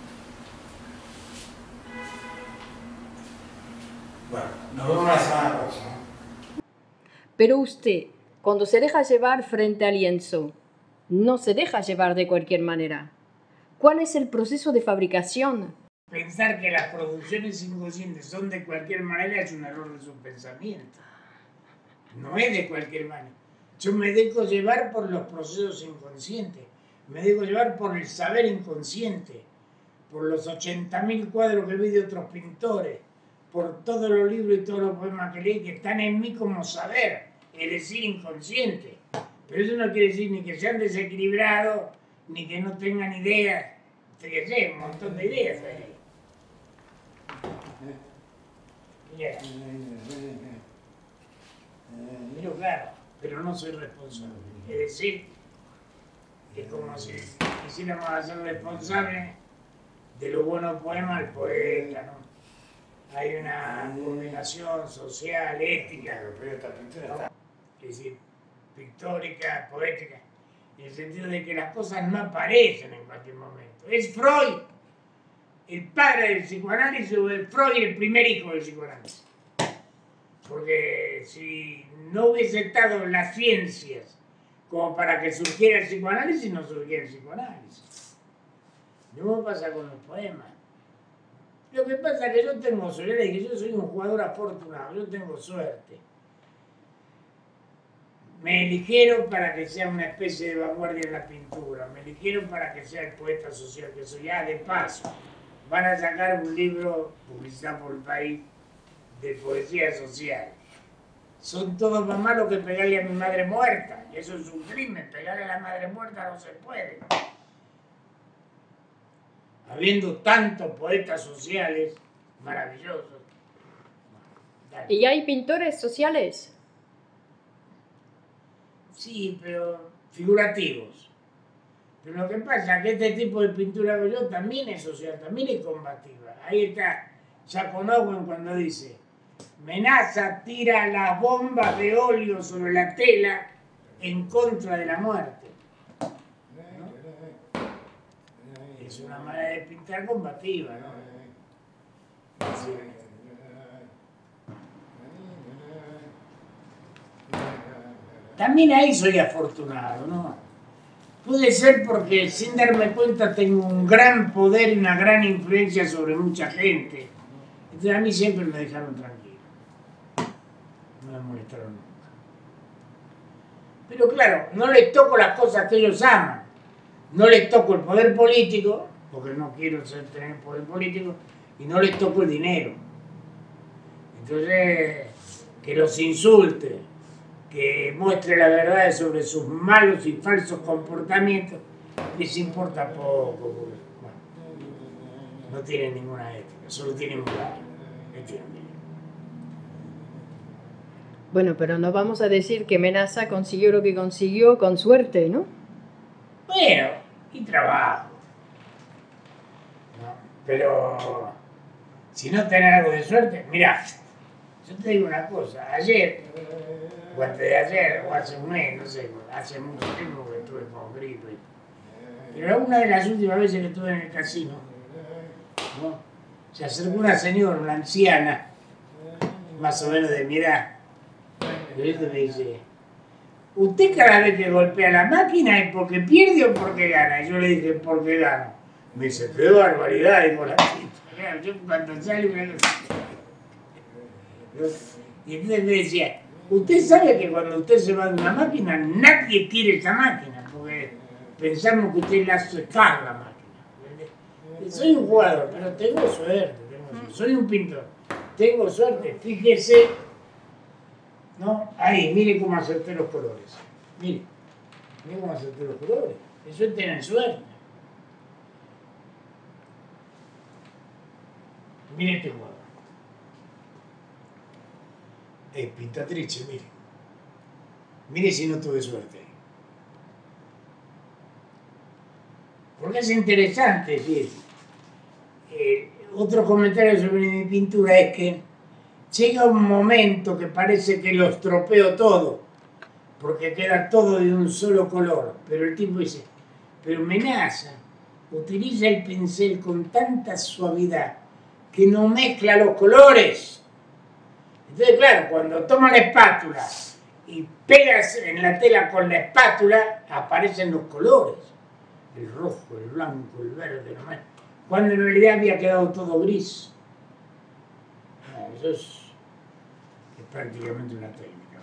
Bueno, nos vemos la semana próxima. Pero usted, cuando se deja llevar frente al lienzo, no se deja llevar de cualquier manera. ¿Cuál es el proceso de fabricación? Pensar que las producciones inconscientes son de cualquier manera es un error de su pensamiento. No es de cualquier manera. Yo me dejo llevar por los procesos inconscientes, me dejo llevar por el saber inconsciente, por los 80.000 cuadros que vi de otros pintores, por todos los libros y todos los poemas que leí que están en mí como saber, es decir, inconsciente. Pero eso no quiere decir ni que sean desequilibrados, ni que no tengan ideas. Que sé, un montón de ideas ahí. Yeah. Miro claro, pero no soy responsable. Es decir, es como si quisiéramos hacer responsable de los buenos poemas al poeta, ¿no? Hay una combinación social, ética, ¿no? Es decir, pictórica, poética, en el sentido de que las cosas no aparecen en cualquier momento. ¿Es Freud el padre del psicoanálisis o es Freud el primer hijo del psicoanálisis? Porque si no hubiese estado las ciencias como para que surgiera el psicoanálisis, no surgiera el psicoanálisis. Lo mismo pasa con los poemas. Lo que pasa es que yo tengo suerte y que yo soy un jugador afortunado, yo tengo suerte. Me eligieron para que sea una especie de vanguardia en la pintura, me eligieron para que sea el poeta social que soy. Ya, de paso, van a sacar un libro publicitado por el país de poesía social. Son todos más malos que pegarle a mi madre muerta. Y eso es un crimen, pegarle a la madre muerta no se puede. Habiendo tantos poetas sociales maravillosos. ¿Y hay pintores sociales? Sí, pero figurativos. Pero lo que pasa es que este tipo de pintura que yo también es social, también es combativa. Ahí está Jacob Owen cuando dice: Menaza tira las bombas de óleo sobre la tela en contra de la muerte. ¿No? Es una manera de pintar combativa, ¿no? Sí. También ahí soy afortunado, ¿no? Puede ser porque sin darme cuenta tengo un gran poder y una gran influencia sobre mucha gente. Entonces a mí siempre me dejaron tranquilo. No me molestaron nunca. Pero claro, no les toco las cosas que ellos aman. No les toco el poder político, porque no quiero tener poder político, y no les toco el dinero. Entonces, que los insulte, que muestre la verdad sobre sus malos y falsos comportamientos, les importa poco, porque, bueno, no tienen ninguna ética, solo tienen moral. Bueno, pero no vamos a decir que Menaza consiguió lo que consiguió con suerte, ¿no? Bueno, y trabajo. ¿No? Pero si no tenés algo de suerte, mirá, yo te digo una cosa, ayer, o antes de ayer, o hace un mes, no sé, hace mucho tiempo que estuve con gripe. Pero una de las últimas veces que estuve en el casino, ¿no? Se acercó una señora, una anciana, más o menos de mi edad, y me dice: ¿usted cada vez que golpea la máquina es porque pierde o porque gana? Y yo le dije: porque gano. Me dice: qué barbaridad, digo la chica. Yo cuando salgo y entonces me decía: usted sabe que cuando usted se va de una máquina, nadie quiere esa máquina, porque pensamos que usted la hace cagar la máquina. Soy un jugador, pero tengo suerte, soy un pintor, tengo suerte, fíjese, ¿no? Ahí, mire cómo acerté los colores, mire cómo acerté los colores, eso es tener suerte. Mire este cuadro. Pintatrice, mire. Mire si no tuve suerte. Porque es interesante, fíjese. Otro comentario sobre mi pintura es que llega un momento que parece que lo estropeo todo, porque queda todo de un solo color. Pero el tipo dice: pero Menaza utiliza el pincel con tanta suavidad que no mezcla los colores. Entonces, claro, cuando toma la espátula y pegas en la tela con la espátula, aparecen los colores. El rojo, el blanco, el verde, nomás. Cuando en realidad había quedado todo gris. Eso es prácticamente una técnica.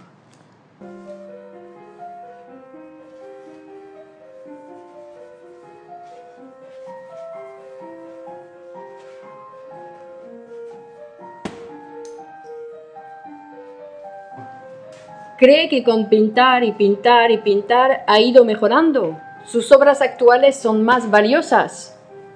¿Cree que con pintar y pintar y pintar ha ido mejorando? ¿Sus obras actuales son más valiosas?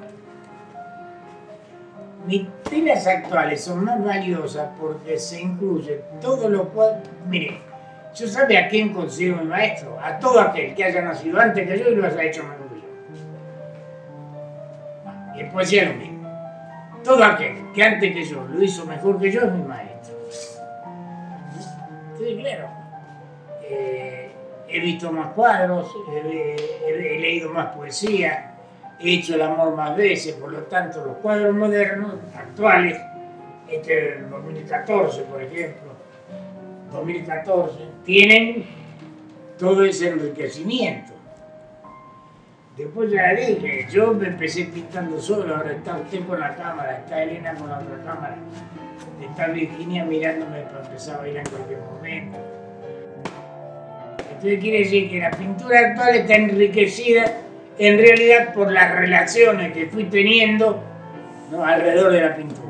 Mis telas actuales son más valiosas porque se incluye todo lo cual... Mire, yo sabe a quién considero mi maestro, a todo aquel que haya nacido antes que yo y lo haya hecho mejor que yo. Y en poesía lo mismo. Todo aquel que antes que yo lo hizo mejor que yo es mi maestro. Sí, claro. He visto más cuadros, he leído más poesía, he hecho el amor más veces, por lo tanto los cuadros modernos, actuales, este del 2014 por ejemplo, 2014, tienen todo ese enriquecimiento. Después ya le dije, yo me empecé pintando solo, ahora está usted con la cámara, está Elena con la otra cámara, está Virginia mirándome para empezar a bailar en cualquier momento. Entonces quiere decir que la pintura actual está enriquecida en realidad por las relaciones que fui teniendo, ¿no?, alrededor de la pintura.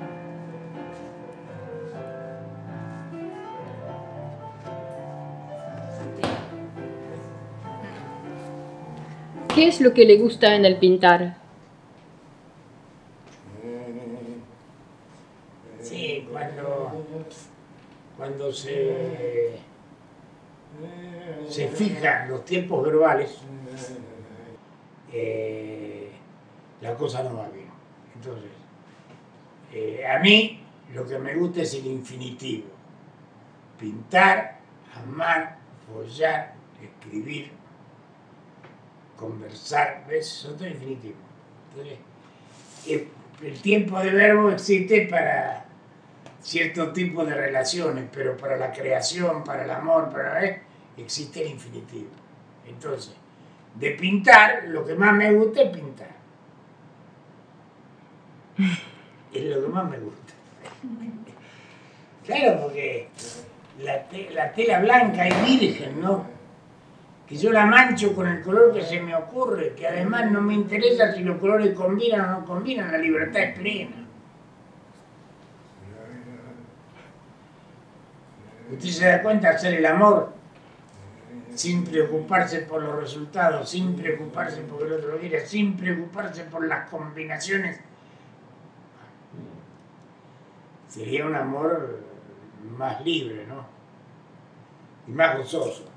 ¿Qué es lo que le gusta en el pintar? Sí, cuando se fijan los tiempos verbales, la cosa no va bien. Entonces, a mí lo que me gusta es el infinitivo. Pintar, amar, follar, escribir, conversar, ¿ves? Eso es todo infinitivo. Entonces, el tiempo de verbo existe para cierto tipo de relaciones, pero para la creación, para el amor, existe el infinitivo. Entonces, de pintar, lo que más me gusta es pintar. Es lo que más me gusta. Claro, porque la tela blanca es virgen, ¿no? Que yo la mancho con el color que se me ocurre, que además no me interesa si los colores combinan o no combinan, la libertad es plena. Usted se da cuenta, hacer el amor sin preocuparse por los resultados, sin preocuparse por el otro lo quiera, sin preocuparse por las combinaciones, sería un amor más libre, ¿no? Y más gozoso.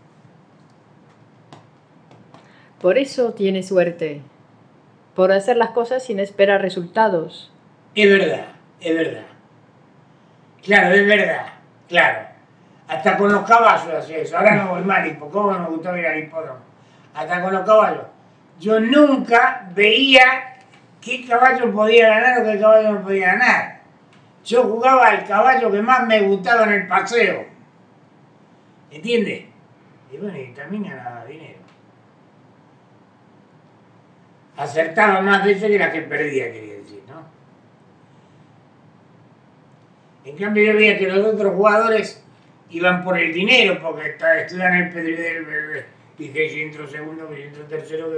Por eso tiene suerte, por hacer las cosas sin esperar resultados. Es verdad, es verdad. Claro, es verdad, claro. Hasta con los caballos hacía eso. Ahora no voy mal, ¿cómo me gustaba ir al hipódromo? Hasta con los caballos. Yo nunca veía qué caballo podía ganar o qué caballo no podía ganar. Yo jugaba al caballo que más me gustaba en el paseo. ¿Entiendes? Y bueno, y también ganaba dinero. Acertaba más veces que las que perdía, quería decir, ¿no? En cambio yo veía que los otros jugadores iban por el dinero, porque estudian el Pedridel, y que si entro segundo, que si entro tercero,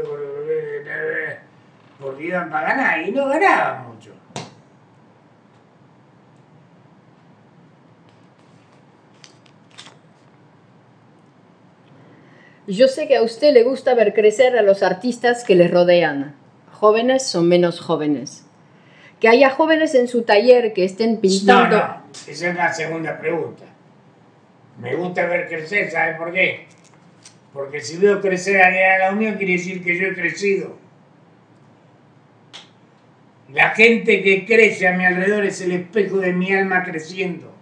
porque iban para ganar, y no ganaban mucho. Yo sé que a usted le gusta ver crecer a los artistas que le rodean, jóvenes o menos jóvenes. Que haya jóvenes en su taller que estén pintando... No, esa es la segunda pregunta. Me gusta ver crecer, ¿sabe por qué? Porque si veo crecer a la unión quiere decir que yo he crecido. La gente que crece a mi alrededor es el espejo de mi alma creciendo.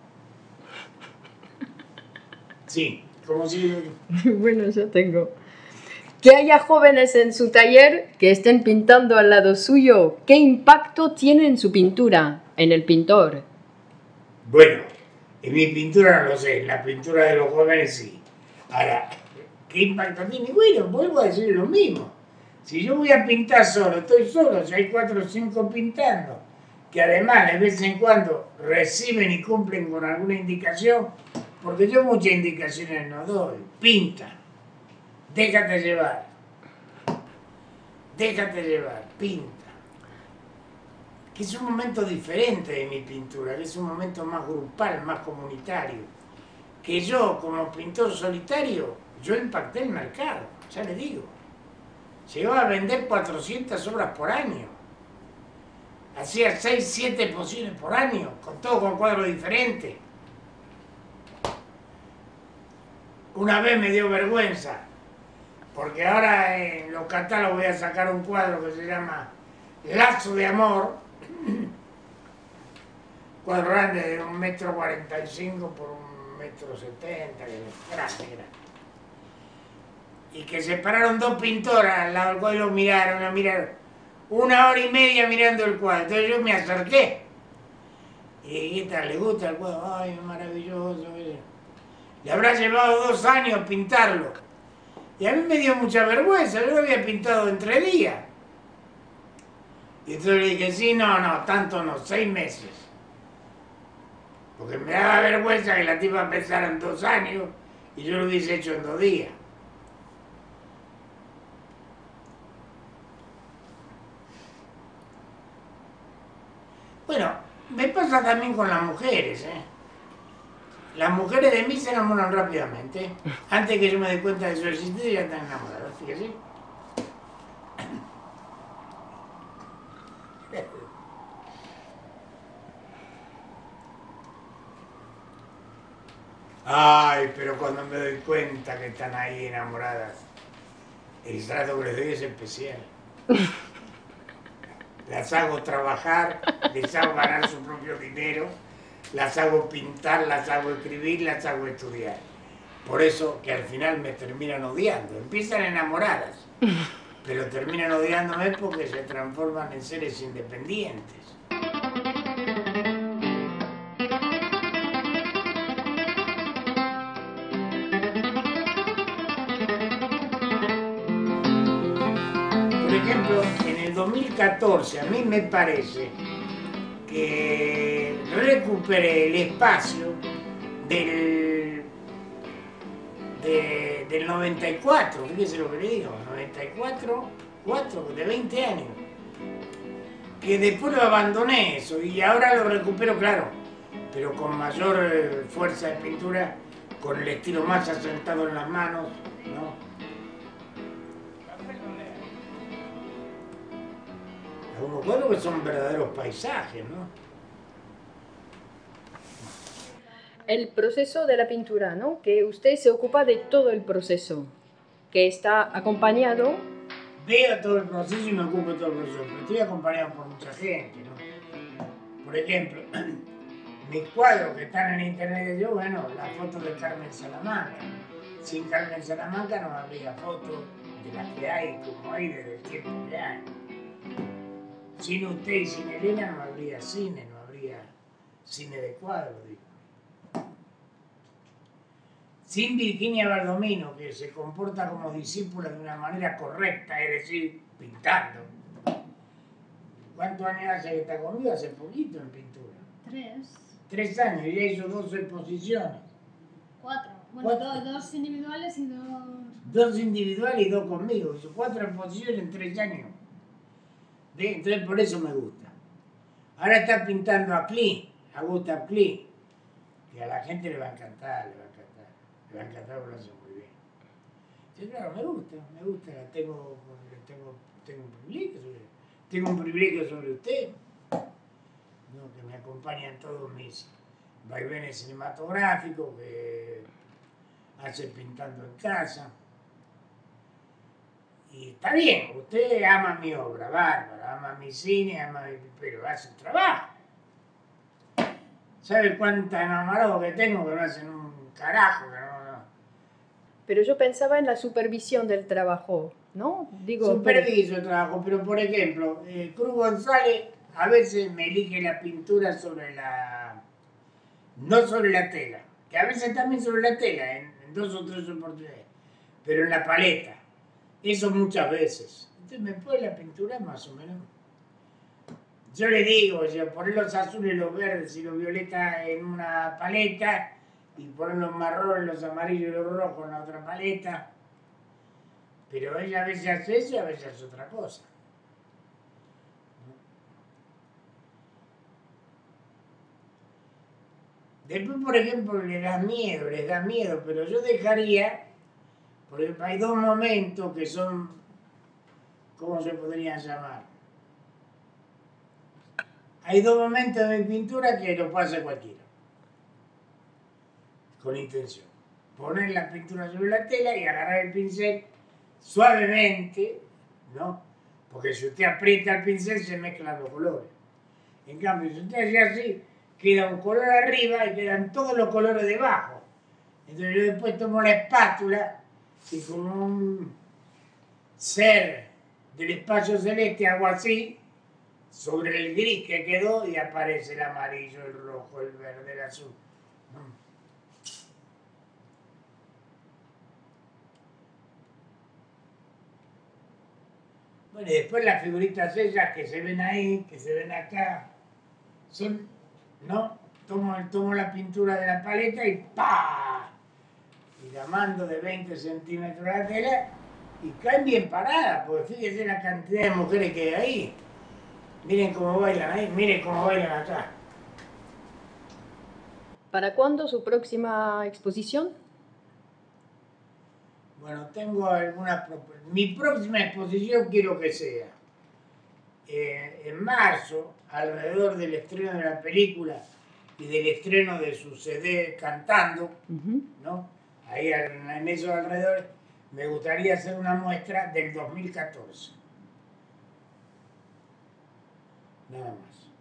Sí, como si... Bueno, yo tengo... Que haya jóvenes en su taller que estén pintando al lado suyo. ¿Qué impacto tiene en su pintura, en el pintor? Bueno, en mi pintura no lo sé, en la pintura de los jóvenes sí. Ahora, ¿qué impacto tiene? Bueno, vuelvo a decir lo mismo. Si yo voy a pintar solo, estoy solo, si hay 4 o 5 pintando, que además de vez en cuando reciben y cumplen con alguna indicación, porque yo muchas indicaciones no doy. Pinta, déjate llevar, pinta. Que es un momento diferente de mi pintura, que es un momento más grupal, más comunitario. Que yo, como pintor solitario, yo impacté el mercado, ya le digo. Llegaba a vender 400 obras por año. Hacía 6, 7 exposiciones por año, todo con cuadros diferentes. Una vez me dio vergüenza, porque ahora en los catálogos voy a sacar un cuadro que se llama Lazo de Amor, cuadro grande de 1,45 m por 1,70 m, grande. Y que se pararon 2 pintoras al lado del cual lo miraron, 1 hora y media mirando el cuadro. Entonces yo me acerqué. Y ¿qué tal? ¿Le gusta el cuadro? Ay, maravilloso. Le habrá llevado 2 años pintarlo. Y a mí me dio mucha vergüenza, yo lo había pintado en 3 días. Y entonces le dije, sí, no, tanto no, 6 meses. Porque me daba vergüenza que la tipa empezara en 2 años y yo lo hubiese hecho en 2 días. Bueno, me pasa también con las mujeres, ¿eh? Las mujeres de mí se enamoran rápidamente. Antes que yo me dé cuenta de su existencia, ya están enamoradas, fíjese. Ay, pero cuando me doy cuenta que están ahí enamoradas, el trato que les doy es especial. Las hago trabajar, les hago ganar su propio dinero, las hago pintar, las hago escribir, las hago estudiar. Por eso que al final me terminan odiando. Empiezan enamoradas, pero terminan odiándome porque se transforman en seres independientes. Por ejemplo, en el 2014 a mí me parece que recuperé el espacio del 94, fíjese lo que le digo, 94, de 20 años, que después lo abandoné eso y ahora lo recupero, claro, pero con mayor fuerza de pintura, con el estilo más asentado en las manos, ¿no? Algunos cuadros que son verdaderos paisajes, ¿no? El proceso de la pintura, ¿no? Que usted se ocupa de todo el proceso, que está acompañado. Veo todo el proceso y me ocupo de todo el proceso, pero estoy acompañado por mucha gente, ¿no? Por ejemplo, mis cuadros que están en internet, yo, bueno, las fotos de Carmen Salamanca. Sin Carmen Salamanca no habría fotos de las que hay, como hay desde el tiempo que hay. Sin usted y sin Elena no habría cine de cuadros, digo. Sin Virginia Baldomino, que se comporta como discípula de una manera correcta, es decir, pintando. ¿Cuántos años hace que está conmigo? Hace poquito en pintura. 3. 3 años, y ya hizo 2 exposiciones. 4. Bueno, 2 individuales y 2... 2 individuales y 2 conmigo. Hizo 4 exposiciones en 3 años. Entonces por eso me gusta. Ahora está pintando a Klee, a Gustav Klee, que a la gente le va a encantar, le va a encantar porque lo hace muy bien. Sí, claro, me gusta, tengo un privilegio sobre usted, ¿no? Que me acompaña en todos mis vaivenes cinematográficos, que hace pintando en casa. Y está bien, usted ama mi obra, bárbara, ama mi cine, pero hace un trabajo. ¿Sabe cuánta enamorado que tengo que no hacen un carajo? Que no. Pero yo pensaba en la supervisión del trabajo, ¿no? Digo, superviso el trabajo, pero por ejemplo, Cruz González a veces me elige la pintura no sobre la tela, que a veces también sobre la tela, en 2 o 3 oportunidades, pero en la paleta. Eso muchas veces. Entonces me pone la pintura más o menos. Yo le digo, poner los azules, los verdes y los violetas en una paleta y poner los marrones, los amarillos y los rojos en la otra paleta. Pero ella a veces hace eso y a veces hace otra cosa. Después, por ejemplo, les da miedo, pero yo dejaría. Porque hay 2 momentos que son, ¿cómo se podrían llamar? Hay 2 momentos de mi pintura que lo puede hacer cualquiera, con intención. Poner la pintura sobre la tela y agarrar el pincel suavemente, ¿no? Porque si usted aprieta el pincel se mezclan los colores. En cambio, si usted hace así, queda un color arriba y quedan todos los colores debajo. Entonces yo después tomo la espátula y como un ser del espacio celeste, hago así, sobre el gris que quedó y aparece el amarillo, el rojo, el verde, el azul. Bueno, y después las figuritas ellas que se ven ahí, que se ven acá, son, ¿no? Tomo la pintura de la paleta y ¡pa! Y la mando de 20 centímetros la tela y caen bien paradas, porque fíjense la cantidad de mujeres que hay ahí. Miren cómo bailan ahí, miren cómo bailan acá. ¿Para cuándo su próxima exposición? Bueno, tengo alguna propuesta. Mi próxima exposición quiero que sea en marzo, alrededor del estreno de la película y del estreno de su CD Cantando, ¿no? Ahí en esos alrededores, me gustaría hacer una muestra del 2014. Nada más.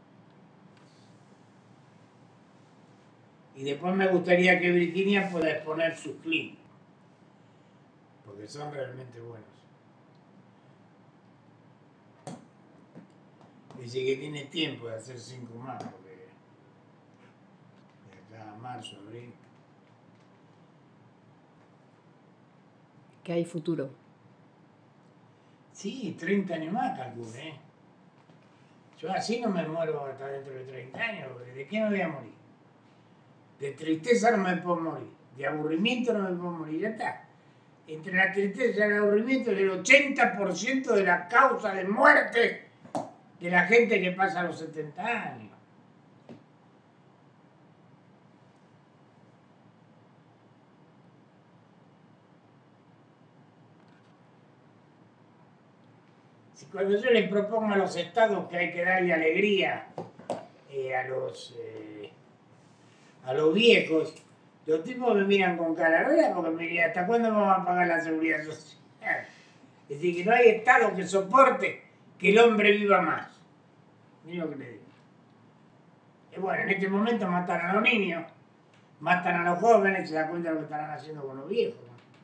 Y después me gustaría que Virginia pueda exponer sus clips, porque son realmente buenos. Dice que tiene tiempo de hacer 5 más, porque de acá a marzo, abril. Que hay futuro. Sí, 30 años más calculé. Yo así no me muero hasta dentro de 30 años, porque ¿de qué me voy a morir? De tristeza no me puedo morir, de aburrimiento no me puedo morir, ya está. Entre la tristeza y el aburrimiento es el 80% de la causa de muerte de la gente que pasa a los 70 años. Si cuando yo les propongo a los estados que hay que darle alegría a los viejos, los tipos me miran con cara rara porque me dirían, ¿hasta cuándo vamos a pagar la seguridad social? Es decir, que no hay estado que soporte que el hombre viva más. Miren lo que le digo. Y bueno, en este momento matan a los niños, matan a los jóvenes, se dan cuenta de lo que estarán haciendo con los viejos.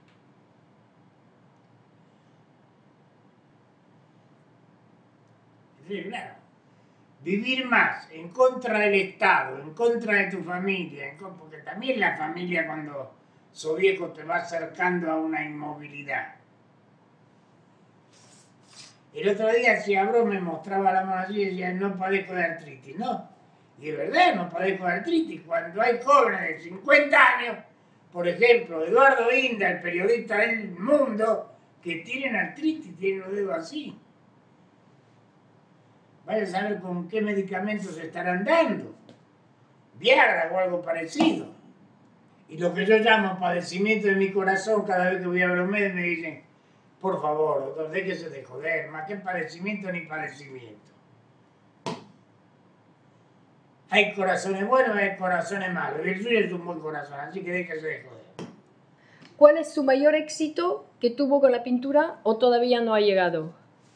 Es decir, claro, vivir más en contra del Estado, en contra de tu familia, porque también la familia cuando sos viejo te va acercando a una inmovilidad. El otro día Ciabro me mostraba la mano así y decía, no padezco de artritis, ¿no? Y de verdad no padezco de artritis. Cuando hay jóvenes de 50 años, por ejemplo, Eduardo Inda, el periodista del Mundo, que tienen artritis, tienen los dedos así. Vaya a saber con qué medicamentos se estarán dando. Viagra o algo parecido. Y lo que yo llamo padecimiento de mi corazón, cada vez que voy a ver los médicos me dicen, por favor, doctor, déjese de joder, más que padecimiento ni padecimiento. Hay corazones buenos y hay corazones malos. Y el suyo es un buen corazón, así que déjese de joder. ¿Cuál es su mayor éxito que tuvo con la pintura o todavía no ha llegado?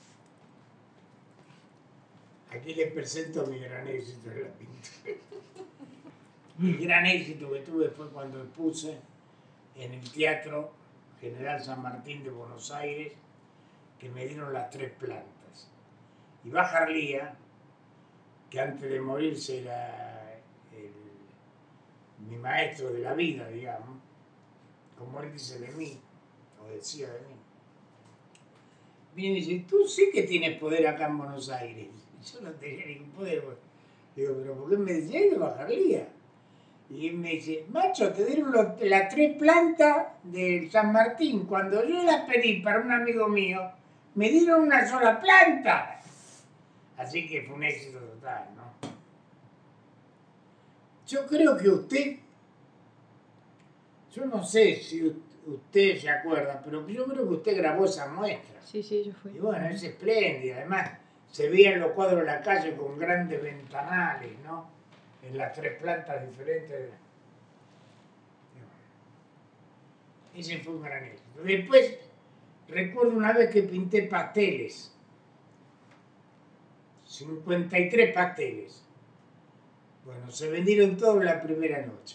Aquí les presento mi gran éxito en la pintura. El gran éxito que tuve fue cuando expuse en el Teatro General San Martín de Buenos Aires, que me dieron las 3 plantas. Y Bajarlía, que antes de morirse era mi maestro de la vida, digamos, como él dice de mí, o decía de mí, viene y dice, tú sí que tienes poder acá en Buenos Aires. Yo no tenía ningún poder. Digo, pero ¿por qué me decías de Bajarlía? Y me dice, macho, te dieron las 3 plantas del San Martín. Cuando yo las pedí para un amigo mío, me dieron una sola planta. Así que fue un éxito total, ¿no? Yo creo que usted, yo no sé si usted se acuerda, pero yo creo que usted grabó esa muestra. Sí, yo fui. Y bueno, es espléndida. Además, se veían los cuadros de la calle con grandes ventanales, ¿no? En las 3 plantas diferentes. Ese fue un gran éxito. Después, recuerdo una vez que pinté pasteles. 53 pasteles. Bueno, se vendieron todos la primera noche.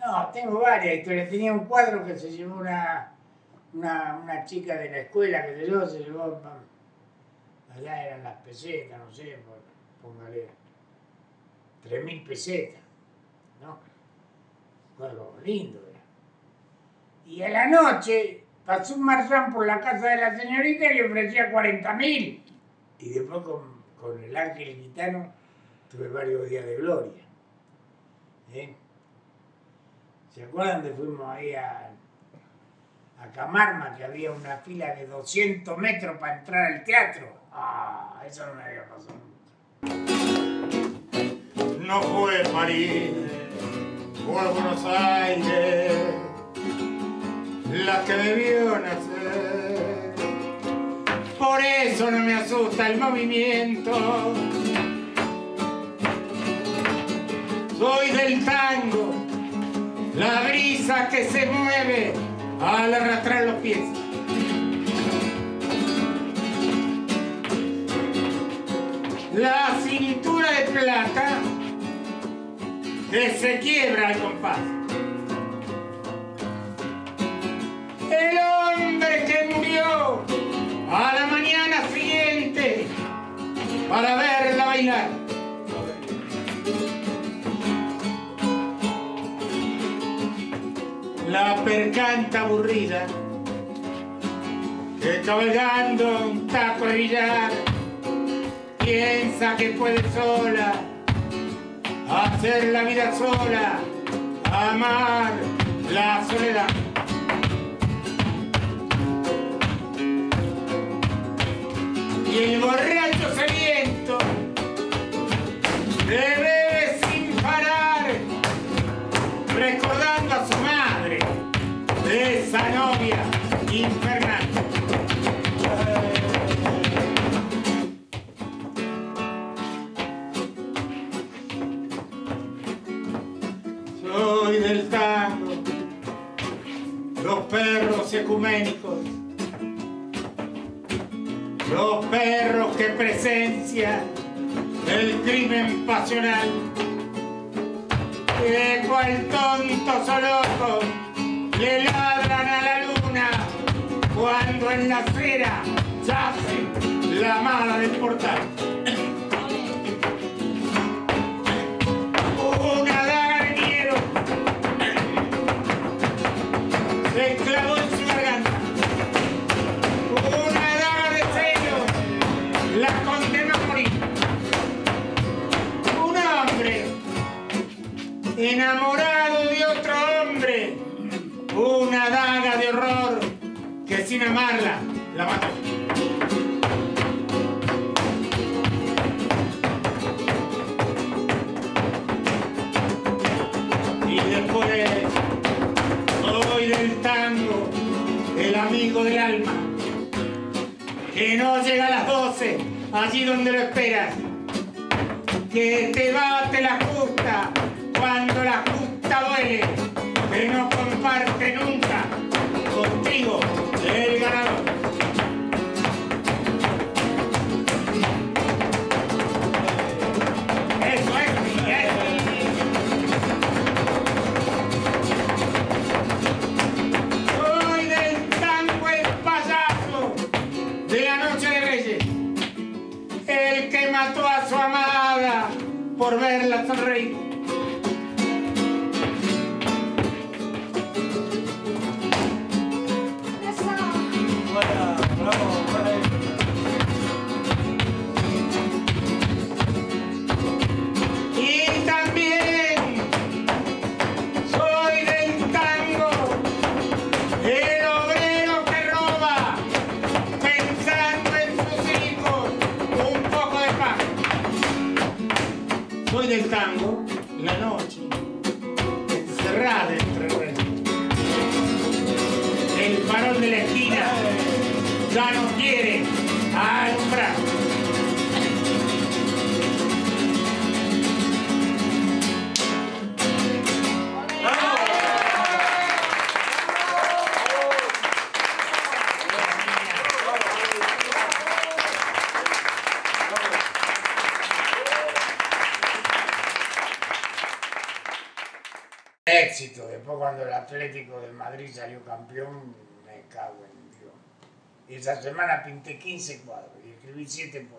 No, tengo varias historias. Tenía un cuadro que se llevó una chica de la escuela, que se llevó, allá eran las pesetas, no sé, póngale, 3.000 pesetas, ¿no? Un cuadro lindo era. Y a la noche pasó un marchán por la casa de la señorita y le ofrecía 40.000. Y después con el ángel gitano tuve varios días de gloria. ¿Se acuerdan de fuimos ahí a Camarma, que había una fila de 200 metros para entrar al teatro? Ah, eso no me había pasado nunca. No fue París, fue Buenos Aires, la que me vio nacer. Por eso no me asusta el movimiento. Soy del tango, la brisa que se mueve al arrastrar los pies. La cintura de plata que se quiebra al compás. El hombre que murió a la mañana siguiente para verla bailar. La percanta aburrida que cabalgando un taco de billar piensa que puede sola hacer la vida sola, amar la soledad. Y el borracho sediento bebe sin parar, recordando a su madre, esa novia infernal. Soy del tango, los perros ecuménicos, los perros que presencian el crimen pasional, que cual tontos o locos le ladran a la luna cuando en la acera yace la amada del portal. Una daga de miedo se clavó en su garganta. Una daga de celo la condenó a morir. Un hombre enamorado de otro hombre, una daga de horror que sin amarla la mató. Y después soy del tango, el amigo del alma, que no llega a las 12 allí donde lo esperas, que te bate la justa cuando la justa duele, que no comparte nunca contigo el ganador. Eso es. Soy del tango el payaso de la noche de Reyes, el que mató a su amada por verla sonreír. Y también soy del tango, el obrero que roba pensando en sus hijos un poco de paz. Soy del tango, la noche encerrada entre reyes. El farol de la esquina ya no quiere alumbrar. Éxito de después cuando el Atlético de Madrid salió campeón, me cago en Dios. Esa semana pinté 15 cuadros y escribí 7 poemas.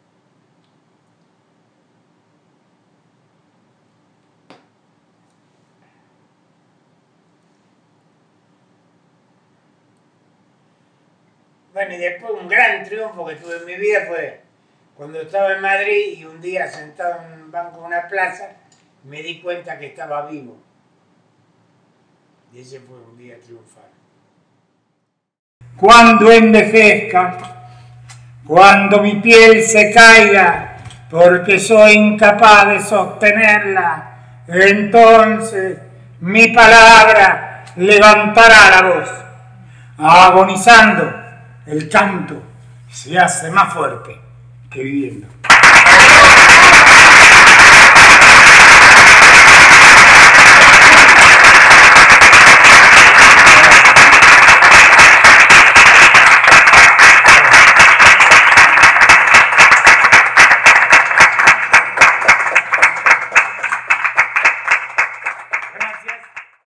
Bueno, y después un gran triunfo que tuve en mi vida fue cuando estaba en Madrid y un día sentado en un banco de una plaza, me di cuenta que estaba vivo. Y ese fue un día triunfal. Cuando envejezca, cuando mi piel se caiga, porque soy incapaz de sostenerla, entonces mi palabra levantará la voz. Agonizando, el canto se hace más fuerte que viviendo.